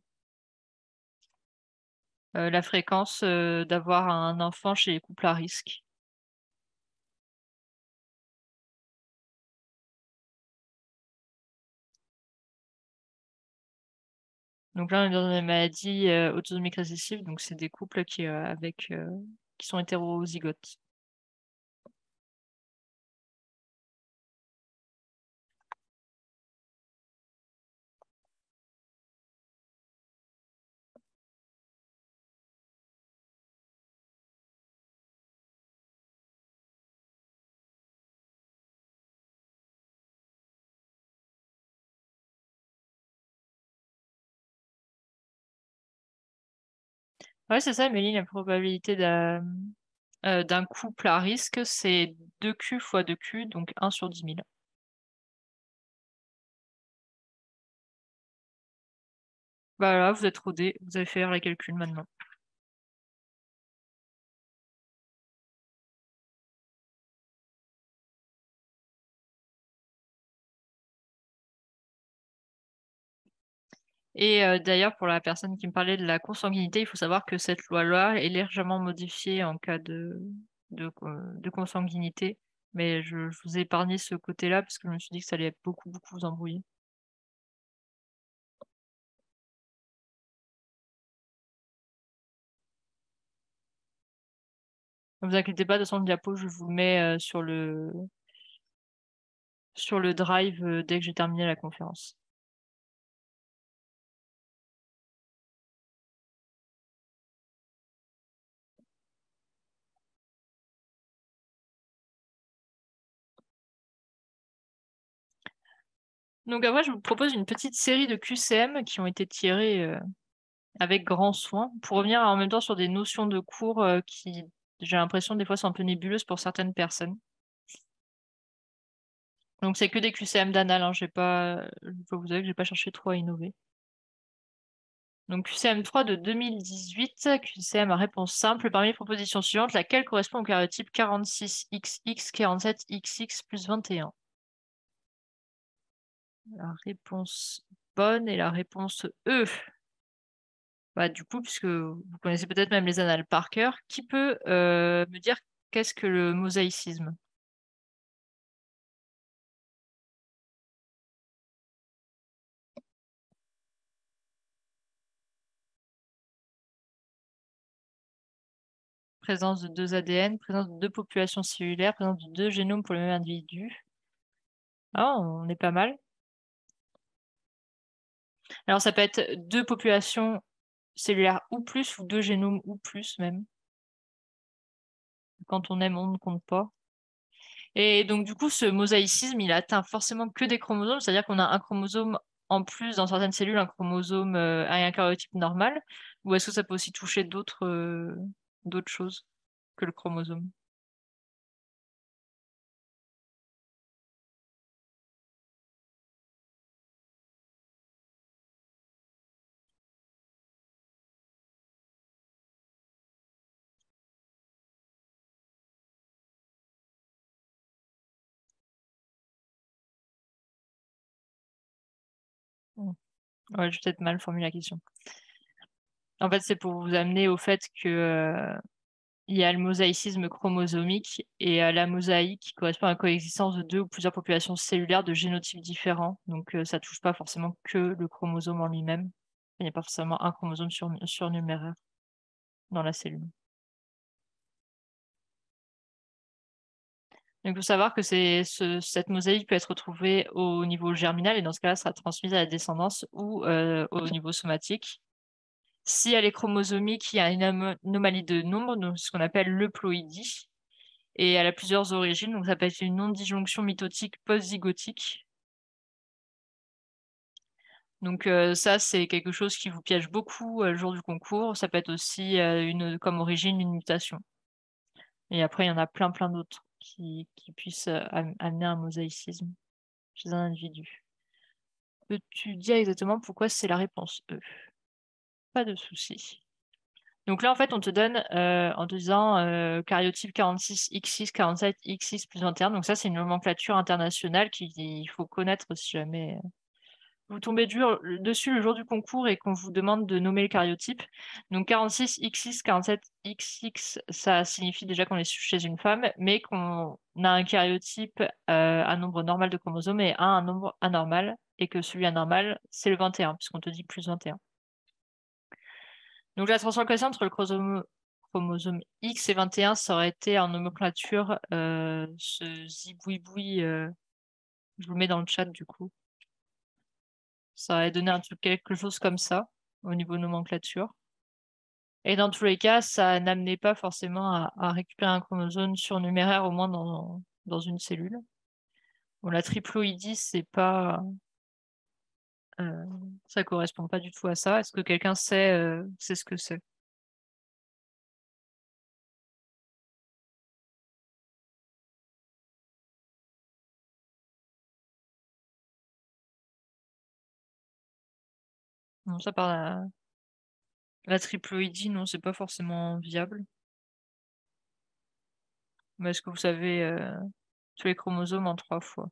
euh, la fréquence euh, d'avoir un enfant chez les couples à risque. Donc là, on est dans une maladie euh, autosomique récessive, donc c'est des couples qui euh, avec euh, qui sont hétérozygotes. Ouais, c'est ça, Méline, la probabilité d'un euh, d'un couple à risque, c'est deux Q fois deux Q, donc un sur dix mille. Voilà, vous êtes rodé, vous allez faire les calculs maintenant. Et euh, d'ailleurs, pour la personne qui me parlait de la consanguinité, il faut savoir que cette loi-là est légèrement modifiée en cas de, de, euh, de consanguinité. Mais je, je vous ai épargné ce côté-là parce que je me suis dit que ça allait beaucoup, beaucoup vous embrouiller. Ne vous inquiétez pas, de toute façon, le diapo, je vous le mets euh, sur le, sur le drive euh, dès que j'ai terminé la conférence. Donc après, je vous propose une petite série de Q C M qui ont été tirés euh, avec grand soin pour revenir en même temps sur des notions de cours euh, qui, j'ai l'impression, des fois sont un peu nébuleuses pour certaines personnes. Donc c'est que des Q C M d'anal, hein, j'ai pas, je peux vous avouer que j'ai pas cherché trop à innover. Donc Q C M trois de deux mille dix-huit, Q C M à réponse simple, parmi les propositions suivantes, laquelle correspond au karyotype quarante-six X X quarante-sept X X plus vingt et un? La réponse bonne et la réponse E. Bah, du coup, puisque vous connaissez peut-être même les annales par cœur, qui peut euh, me dire qu'est-ce que le mosaïcisme? Présence de deux A D N, présence de deux populations cellulaires, présence de deux génomes pour le même individu. Ah, on est pas mal. Alors, ça peut être deux populations cellulaires ou plus, ou deux génomes ou plus même. Quand on aime, on ne compte pas. Et donc, du coup, ce mosaïcisme, il atteint forcément que des chromosomes, c'est-à-dire qu'on a un chromosome en plus dans certaines cellules, un chromosome euh, à un karyotype normal, ou est-ce que ça peut aussi toucher d'autres euh, d'autres choses que le chromosome? Hmm. Ouais, j'ai peut-être mal formulé la question. En fait, c'est pour vous amener au fait que euh, il y a le mosaïcisme chromosomique et euh, la mosaïque qui correspond à la coexistence de deux ou plusieurs populations cellulaires de génotypes différents. Donc, euh, ça touche pas forcément que le chromosome en lui-même. Il n'y a pas forcément un chromosome sur- surnuméraire dans la cellule. Donc, il faut savoir que c'est ce- cette mosaïque peut être retrouvée au niveau germinal et dans ce cas-là, sera transmise à la descendance ou euh, au niveau somatique. Si elle est chromosomique, il y a une amo- anomalie de nombre, donc ce qu'on appelle l'euploïdie. Et elle a plusieurs origines, donc ça peut être une non-disjonction mitotique post-zygotique. Donc euh, ça, c'est quelque chose qui vous piège beaucoup euh, le jour du concours. Ça peut être aussi euh, une, comme origine une mutation. Et après, il y en a plein, plein d'autres qui, qui puissent euh, am- amener un mosaïcisme chez un individu. Peux-tu dire exactement pourquoi c'est la réponse E? Pas de souci. Donc là, en fait, on te donne euh, en te disant euh, karyotype quarante-six X six, quarante-sept X six plus vingt et un. Donc ça, c'est une nomenclature internationale qu'il faut connaître si jamais vous tombez dur- dessus le jour du concours et qu'on vous demande de nommer le karyotype. Donc quarante-six X six, quarante-sept X X, ça signifie déjà qu'on est chez une femme, mais qu'on a un karyotype, euh, un nombre normal de chromosomes et un, un nombre anormal, et que celui anormal, c'est le vingt et un, puisqu'on te dit plus vingt et un. Donc la translocation entre le chromosome, chromosome X et vingt et un, ça aurait été en nomenclature euh, ce zibouiboui, euh, je vous le mets dans le chat du coup. Ça aurait donné un truc, quelque chose comme ça au niveau nomenclature. Et dans tous les cas, ça n'amenait pas forcément à, à récupérer un chromosome surnuméraire, au moins dans, dans une cellule. Bon, la triploïdie, c'est pas, euh, ça correspond pas du tout à ça. Est-ce que quelqu'un sait, euh, sait ce que c'est? Non, ça par la, la triploïdie, non, c'est pas forcément viable. Mais est-ce que vous savez euh, tous les chromosomes en trois fois?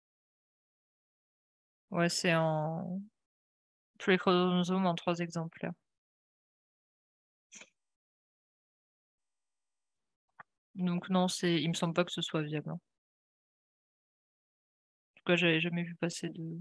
Ouais, c'est en tous les chromosomes en trois exemplaires. Donc non, c'est, il me semble pas que ce soit viable, hein. En tout cas, j'avais jamais vu passer de,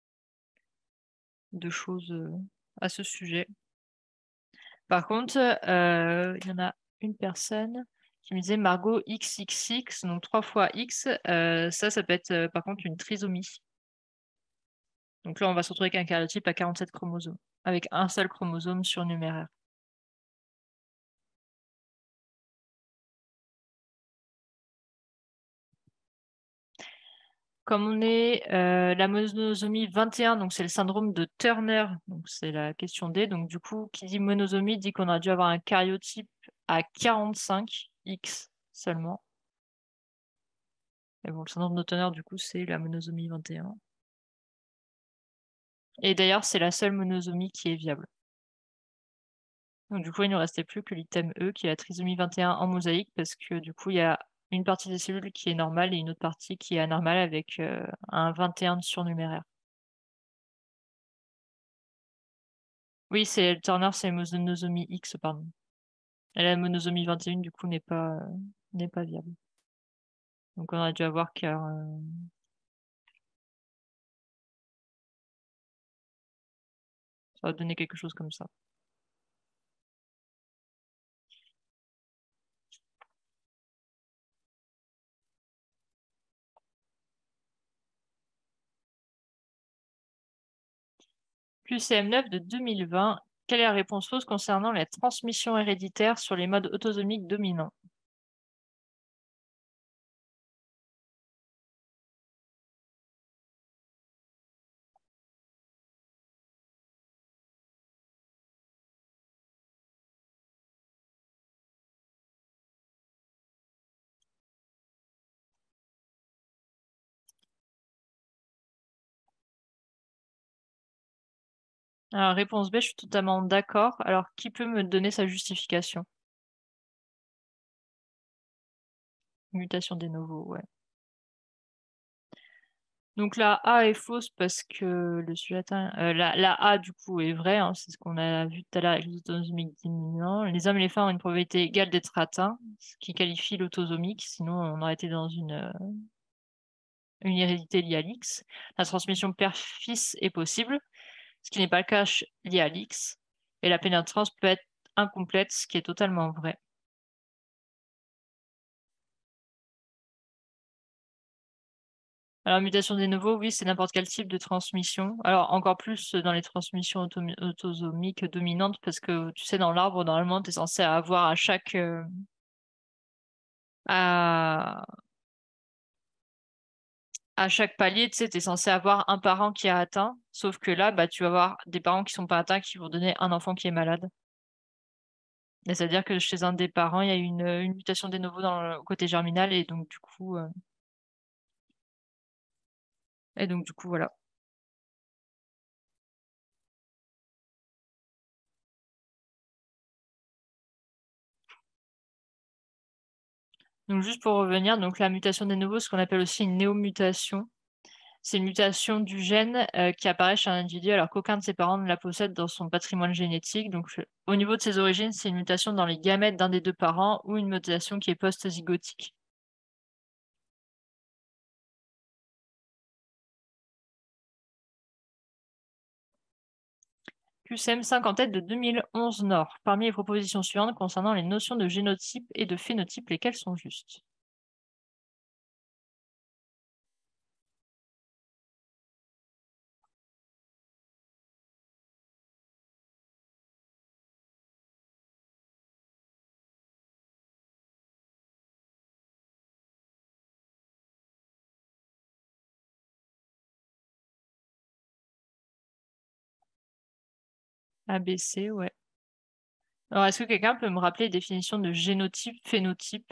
de choses euh, à ce sujet. Par contre, euh, il y en a une personne qui me disait Margot X X X, donc trois fois X. Euh, ça, ça peut être euh, par contre une trisomie. Donc là, on va se retrouver avec un karyotype à quarante-sept chromosomes, avec un seul chromosome surnuméraire. Comme on est euh, la monosomie vingt et un, donc c'est le syndrome de Turner, donc c'est la question D. Donc du coup, qui dit monosomie dit qu'on a dû avoir un karyotype à quarante-cinq X seulement. Et bon, le syndrome de Turner, du coup, c'est la monosomie vingt et un. Et d'ailleurs, c'est la seule monosomie qui est viable. Donc du coup, il ne nous restait plus que l'item E, qui est la trisomie vingt et un en mosaïque, parce que du coup, il y a une partie des cellules qui est normale et une autre partie qui est anormale avec euh, un vingt et un de surnuméraire. Oui, c'est Turner, c'est monosomie X, pardon. Et la monosomie vingt et un, du coup, n'est pas, euh, n'est pas viable. Donc on a dû avoir car euh, ça va donner quelque chose comme ça. Q C M neuf de deux mille vingt, quelle est la réponse fausse concernant la transmission héréditaire sur les modes autosomiques dominants? Alors, réponse B, je suis totalement d'accord. Alors, qui peut me donner sa justification? Mutation des novo, ouais. Donc la A est fausse parce que le sujet atteint. euh, la, la A, du coup, est vraie, hein, c'est ce qu'on a vu tout à l'heure avec les autosomiques dominants. Les hommes et les femmes ont une probabilité égale d'être atteints, ce qui qualifie l'autosomique, sinon on aurait été dans une, euh, une hérédité liée à l'X. La transmission père-fils est possible, ce qui n'est pas le cas ch- lié à l'X. Et la pénétrance peut être incomplète, ce qui est totalement vrai. Alors, mutation des nouveaux, oui, c'est n'importe quel type de transmission. Alors, encore plus dans les transmissions auto- autosomiques dominantes, parce que tu sais, dans l'arbre, normalement, tu es censé avoir à chaque, euh, à, à chaque palier, tu sais, tu es censé avoir un parent qui est atteint. Sauf que là, bah, tu vas avoir des parents qui sont pas atteints qui vont donner un enfant qui est malade. Et c'est-à-dire que chez un des parents, il y a une, une mutation des nouveaux dans le côté germinal, et donc, du coup, euh, et donc, du coup, voilà. Donc, juste pour revenir, donc la mutation des nouveaux, ce qu'on appelle aussi une néomutation. C'est une mutation du gène euh, qui apparaît chez un individu alors qu'aucun de ses parents ne la possède dans son patrimoine génétique. Donc, je- au niveau de ses origines, c'est une mutation dans les gamètes d'un des deux parents ou une mutation qui est post-zygotique. Q C M cinq en tête de deux mille onze Nord. Parmi les propositions suivantes concernant les notions de génotype et de phénotype, lesquelles sont justes? A, B, C, ouais. Alors, est-ce que quelqu'un peut me rappeler les définitions de génotype, phénotype?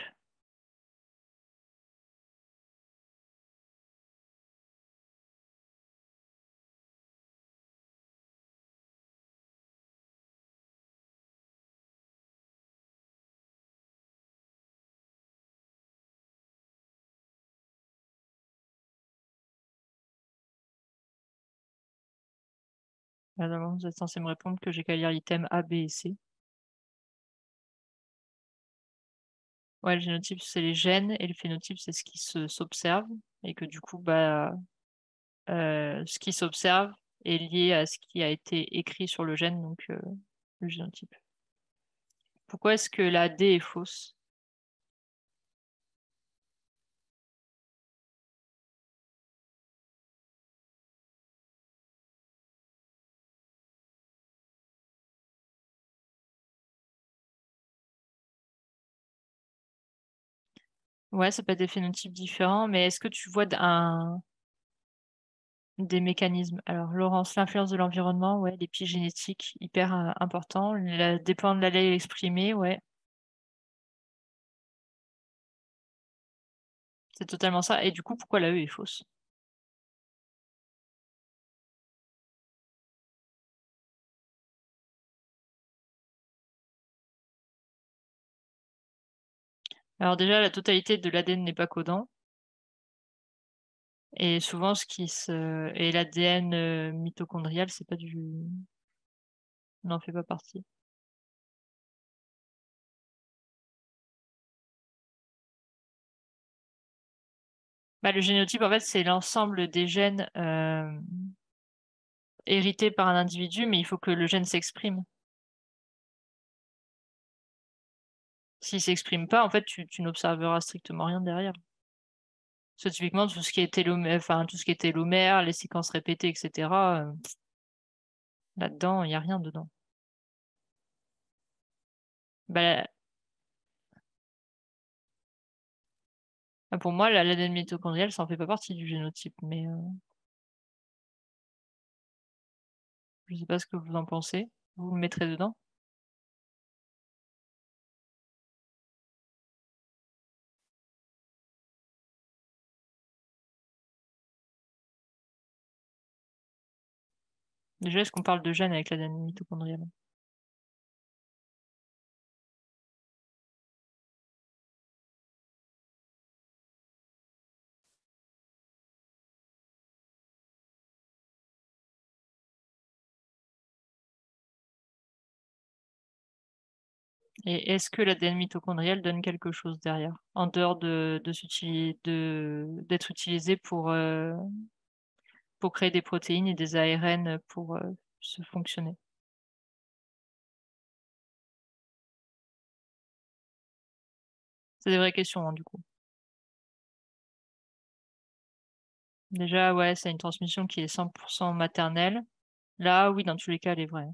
Ah, non, vous êtes censé me répondre que j'ai qu'à lire l'item A, B et C. Ouais, le génotype, c'est les gènes et le phénotype, c'est ce qui se s'observe. Et que du coup, bah, euh, ce qui s'observe est lié à ce qui a été écrit sur le gène, donc euh, le génotype. Pourquoi est-ce que la D est fausse? Ouais, ça peut être des phénotypes différents, mais est-ce que tu vois d- un, des mécanismes? Alors, Laurence, l'influence de l'environnement, ouais, l'épigénétique, hyper euh, important. La, dépend de l'allèle exprimé, ouais, c'est totalement ça. Et du coup, pourquoi la E est fausse? Alors déjà, la totalité de l'A D N n'est pas codant. Et souvent, ce qui se... Et l'A D N euh, mitochondrial, c'est pas du... n'en fait pas partie. Bah, le génotype, en fait, c'est l'ensemble des gènes euh, hérités par un individu, mais il faut que le gène s'exprime. S'il s'exprime pas, en fait, tu, tu n'observeras strictement rien derrière. Parce que typiquement, tout ce qui est télomère, enfin, tout ce qui est télomère, les séquences répétées, et cetera, euh, là-dedans, il n'y a rien dedans. Bah, la- pour moi, la- l'A D N mitochondrial, ça en fait pas partie du génotype, mais euh, je sais pas ce que vous en pensez. Vous le mettrez dedans? Déjà, est-ce qu'on parle de gènes avec l'A D N mitochondrial? Et est-ce que l'A D N mitochondrial donne quelque chose derrière, en dehors de, de s'utiliser, de, d'être utilisé pour, euh, pour créer des protéines et des A R N pour euh, se fonctionner? C'est des vraies questions, hein, du coup. Déjà, ouais, c'est une transmission qui est cent pour cent maternelle. Là, oui, dans tous les cas, elle est vraie.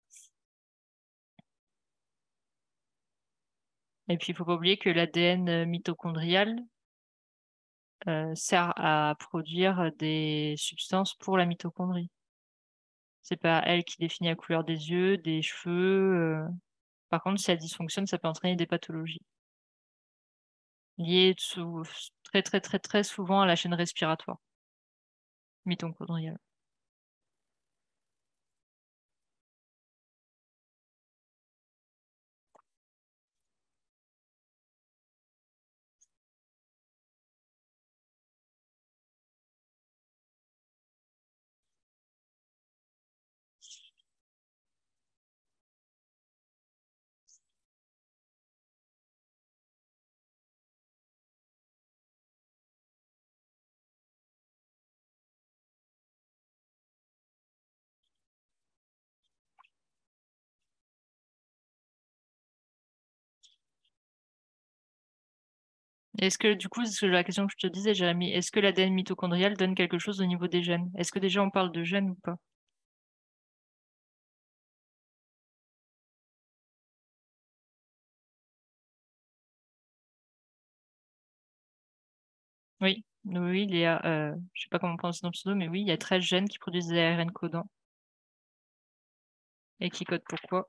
Et puis, il faut pas oublier que l'A D N mitochondrial euh, sert à produire des substances pour la mitochondrie. C'est pas elle qui définit la couleur des yeux, des cheveux. euh. Par contre, si elle dysfonctionne, ça peut entraîner des pathologies liées sou- très, très, très, très souvent à la chaîne respiratoire mitochondriale. Est-ce que, du coup, c'est la question que je te disais, Jérémy, est-ce que l'A D N mitochondrial donne quelque chose au niveau des gènes? Est-ce que déjà on parle de gènes ou pas? Oui, oui, il y a, euh, je sais pas comment on prononce son pseudo, mais oui, il y a treize gènes qui produisent des A R N codants et qui codent pourquoi?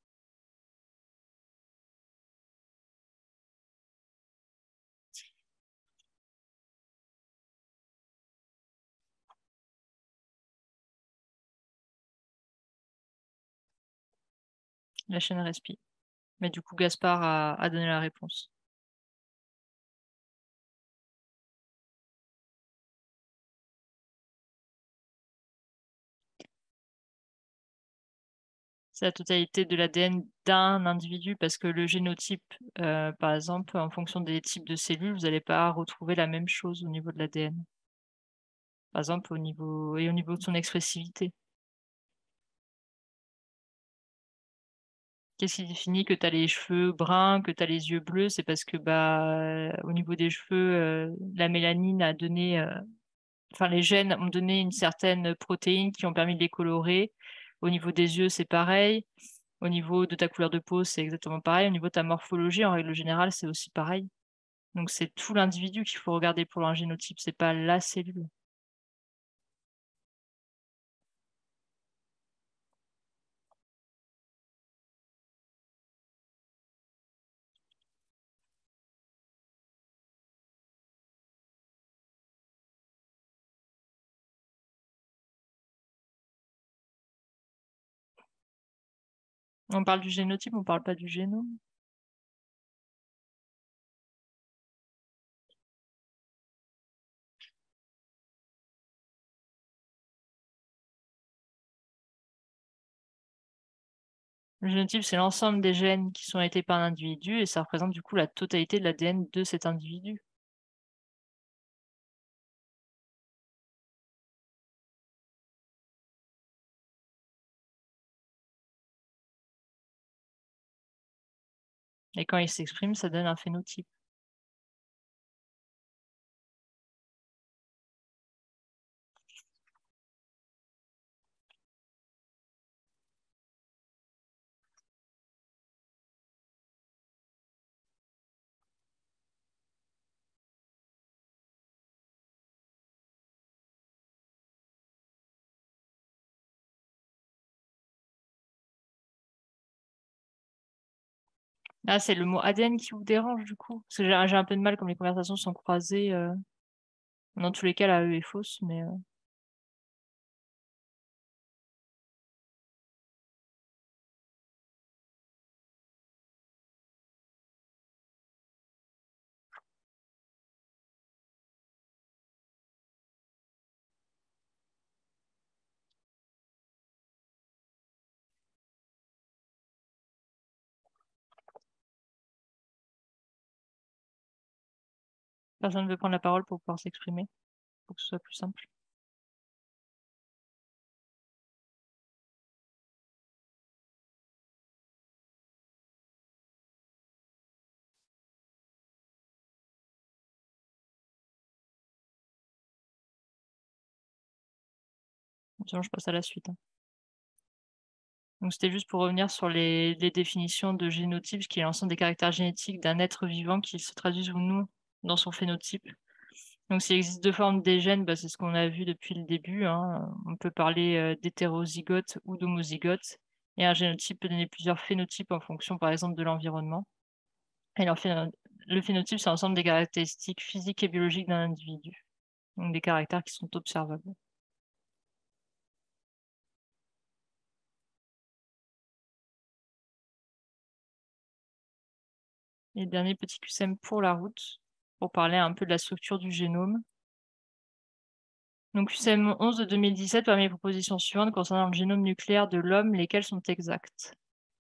La chaîne respi. Mais du coup, Gaspard a, a donné la réponse. C'est la totalité de l'A D N d'un individu, parce que le génotype, euh, par exemple, en fonction des types de cellules, vous n'allez pas retrouver la même chose au niveau de l'A D N. Par exemple, au niveau et au niveau de son expressivité. Qu'est-ce qui définit que tu as les cheveux bruns, que tu as les yeux bleus? C'est parce que bah au niveau des cheveux, euh, la mélanine a donné, euh, enfin les gènes ont donné une certaine protéine qui ont permis de les colorer. Au niveau des yeux, c'est pareil. Au niveau de ta couleur de peau, c'est exactement pareil. Au niveau de ta morphologie, en règle générale, c'est aussi pareil. Donc c'est tout l'individu qu'il faut regarder pour un génotype, c'est pas la cellule. On parle du génotype, on parle pas du génome. Le génotype, c'est l'ensemble des gènes qui sont été par un individu et ça représente du coup la totalité de l'A D N de cet individu. Et quand il s'exprime, ça donne un phénotype. Ah, c'est le mot A D N qui vous dérange du coup? Parce que j'ai j'ai un peu de mal comme les conversations sont croisées. euh, Dans tous les cas, la E est fausse, mais euh, personne ne veut prendre la parole pour pouvoir s'exprimer, pour que ce soit plus simple. Sinon, je passe à la suite, hein. Donc, c'était juste pour revenir sur les, les définitions de génotype, qui est l'ensemble des caractères génétiques d'un être vivant qui se traduisent ou non dans son phénotype. Donc, s'il existe deux formes des gènes, bah, c'est ce qu'on a vu depuis le début, hein. On peut parler euh, d'hétérozygote ou d'homozygote. Et un génotype peut donner plusieurs phénotypes en fonction, par exemple, de l'environnement. Et leur phéno- le phénotype, c'est l'ensemble des caractéristiques physiques et biologiques d'un individu. Donc, des caractères qui sont observables. Et dernier petit Q C M pour la route, pour parler un peu de la structure du génome. Donc, Q C M onze de deux mille dix-sept, parmi les propositions suivantes concernant le génome nucléaire de l'homme, lesquelles sont exactes?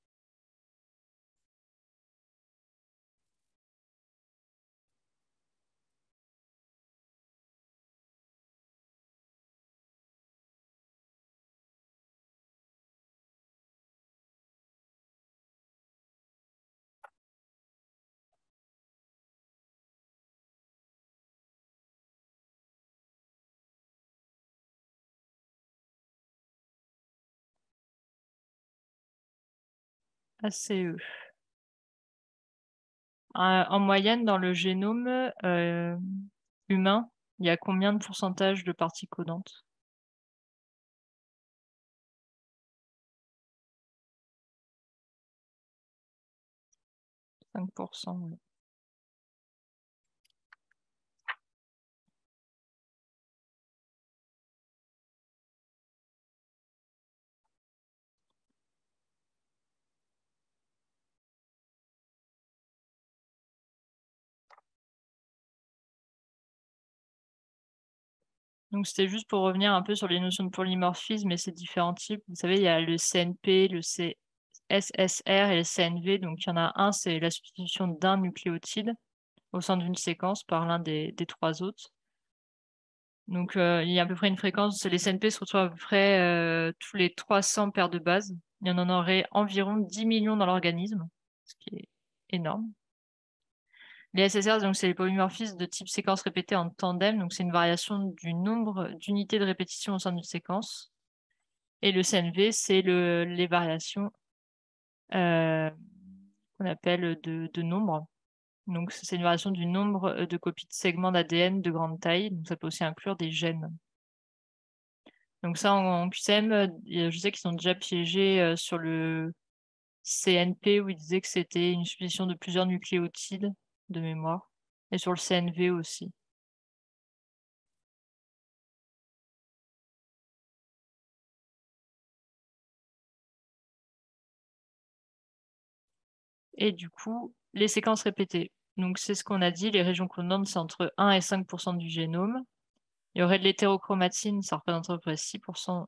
A C E. Euh, En moyenne, dans le génome euh, humain, il y a combien de pourcentage de parties codantes? cinq pour cent, oui. Donc, c'était juste pour revenir un peu sur les notions de polymorphisme et ces différents types. Vous savez, il y a le C N P, le C S S R et le C N V. Donc, il y en a un, c'est la substitution d'un nucléotide au sein d'une séquence par l'un des, des trois autres. Donc, euh, il y a à peu près une fréquence, les C N P se retrouvent à peu près euh, tous les trois cents paires de bases. Il y en aurait environ dix millions dans l'organisme, ce qui est énorme. Les S S R, donc, c'est les polymorphismes de type séquence répétée en tandem, donc c'est une variation du nombre d'unités de répétition au sein d'une séquence. Et le C N V, c'est le, les variations euh, qu'on appelle de, de nombre. Donc, c'est une variation du nombre de copies de segments d'A D N de grande taille. Donc, ça peut aussi inclure des gènes. Donc ça, en, en Q C M, je sais qu'ils sont déjà piégés euh, sur le C N P où ils disaient que c'était une substitution de plusieurs nucléotides de mémoire. Et sur le C N V aussi. Et du coup, les séquences répétées. Donc c'est ce qu'on a dit, les régions clonantes, c'est entre un et cinq pour cent du génome. Il y aurait de l'hétérochromatine, ça représente à peu près six pour cent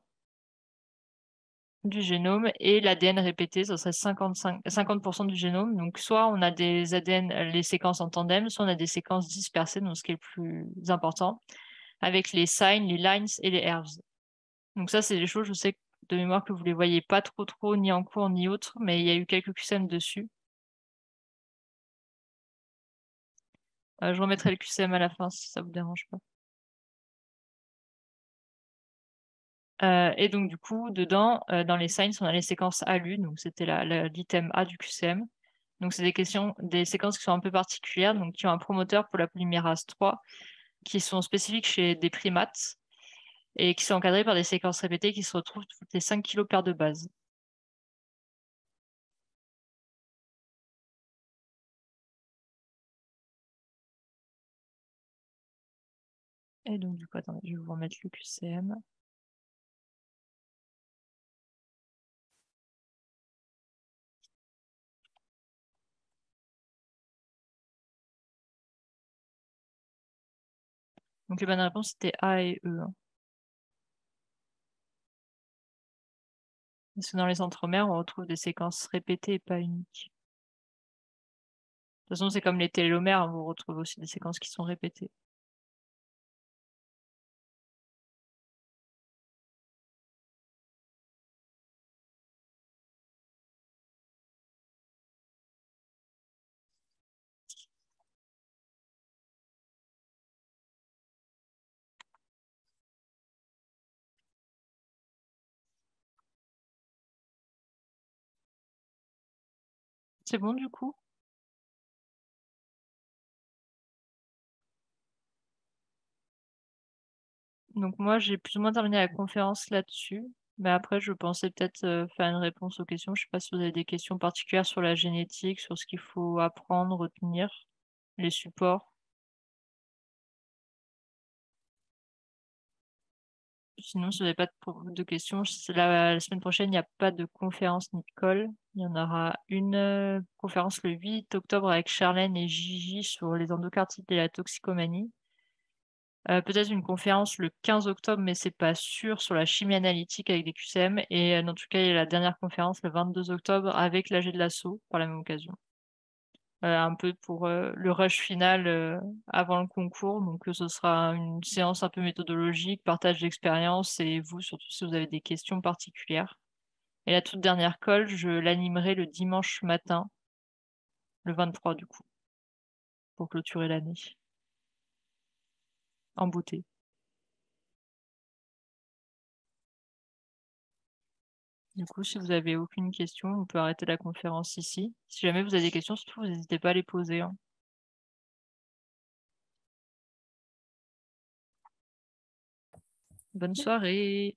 du génome, et l'A D N répété, ça serait cinquante-cinq, cinquante pour cent du génome. Donc soit on a des A D N, les séquences en tandem, soit on a des séquences dispersées, donc ce qui est le plus important, avec les signes, les lines et les ergs. Donc ça, c'est des choses, je sais de mémoire que vous les voyez pas trop trop, ni en cours, ni autre, mais il y a eu quelques Q C M dessus. Euh, je remettrai le Q C M à la fin si ça vous dérange pas. Euh, et donc, du coup, dedans, euh, dans les signs, on a les séquences A L U, donc c'était l'item A du Q C M. Donc, c'est des questions, des séquences qui sont un peu particulières, donc qui ont un promoteur pour la polymérase trois, qui sont spécifiques chez des primates et qui sont encadrées par des séquences répétées qui se retrouvent toutes les cinq kilopaires de base. Et donc, du coup, attendez, je vais vous remettre le Q C M. Donc, les bonnes réponses, c'était A et E. Hein. Parce que dans les centromères, on retrouve des séquences répétées et pas uniques. De toute façon, c'est comme les télomères, hein, vous retrouvez aussi des séquences qui sont répétées. C'est bon, du coup? Donc moi, j'ai plus ou moins terminé la conférence là-dessus. Mais après, je pensais peut-être euh, faire une réponse aux questions. Je sais pas si vous avez des questions particulières sur la génétique, sur ce qu'il faut apprendre, retenir, les supports. Sinon, si vous n'avez pas de, pro- de questions, c'est la, la semaine prochaine, il n'y a pas de conférence ni de call. Il y en aura une euh, conférence le huit octobre avec Charlène et Gigi sur les endocardites et la toxicomanie. Euh, peut-être une conférence le quinze octobre, mais c'est pas sûr, sur la chimie analytique avec des Q C M. Et euh, dans tout cas, il y a la dernière conférence le vingt-deux octobre avec l'A G de l'assaut par la même occasion. Euh, un peu pour euh, le rush final euh, avant le concours. Donc, euh, ce sera une séance un peu méthodologique, partage d'expérience et vous, surtout si vous avez des questions particulières. Et la toute dernière call, je l'animerai le dimanche matin, le vingt-trois du coup, pour clôturer l'année en beauté. Du coup, si vous avez aucune question, on peut arrêter la conférence ici. Si jamais vous avez des questions, surtout, vous n'hésitez pas à les poser. Hein. Bonne soirée.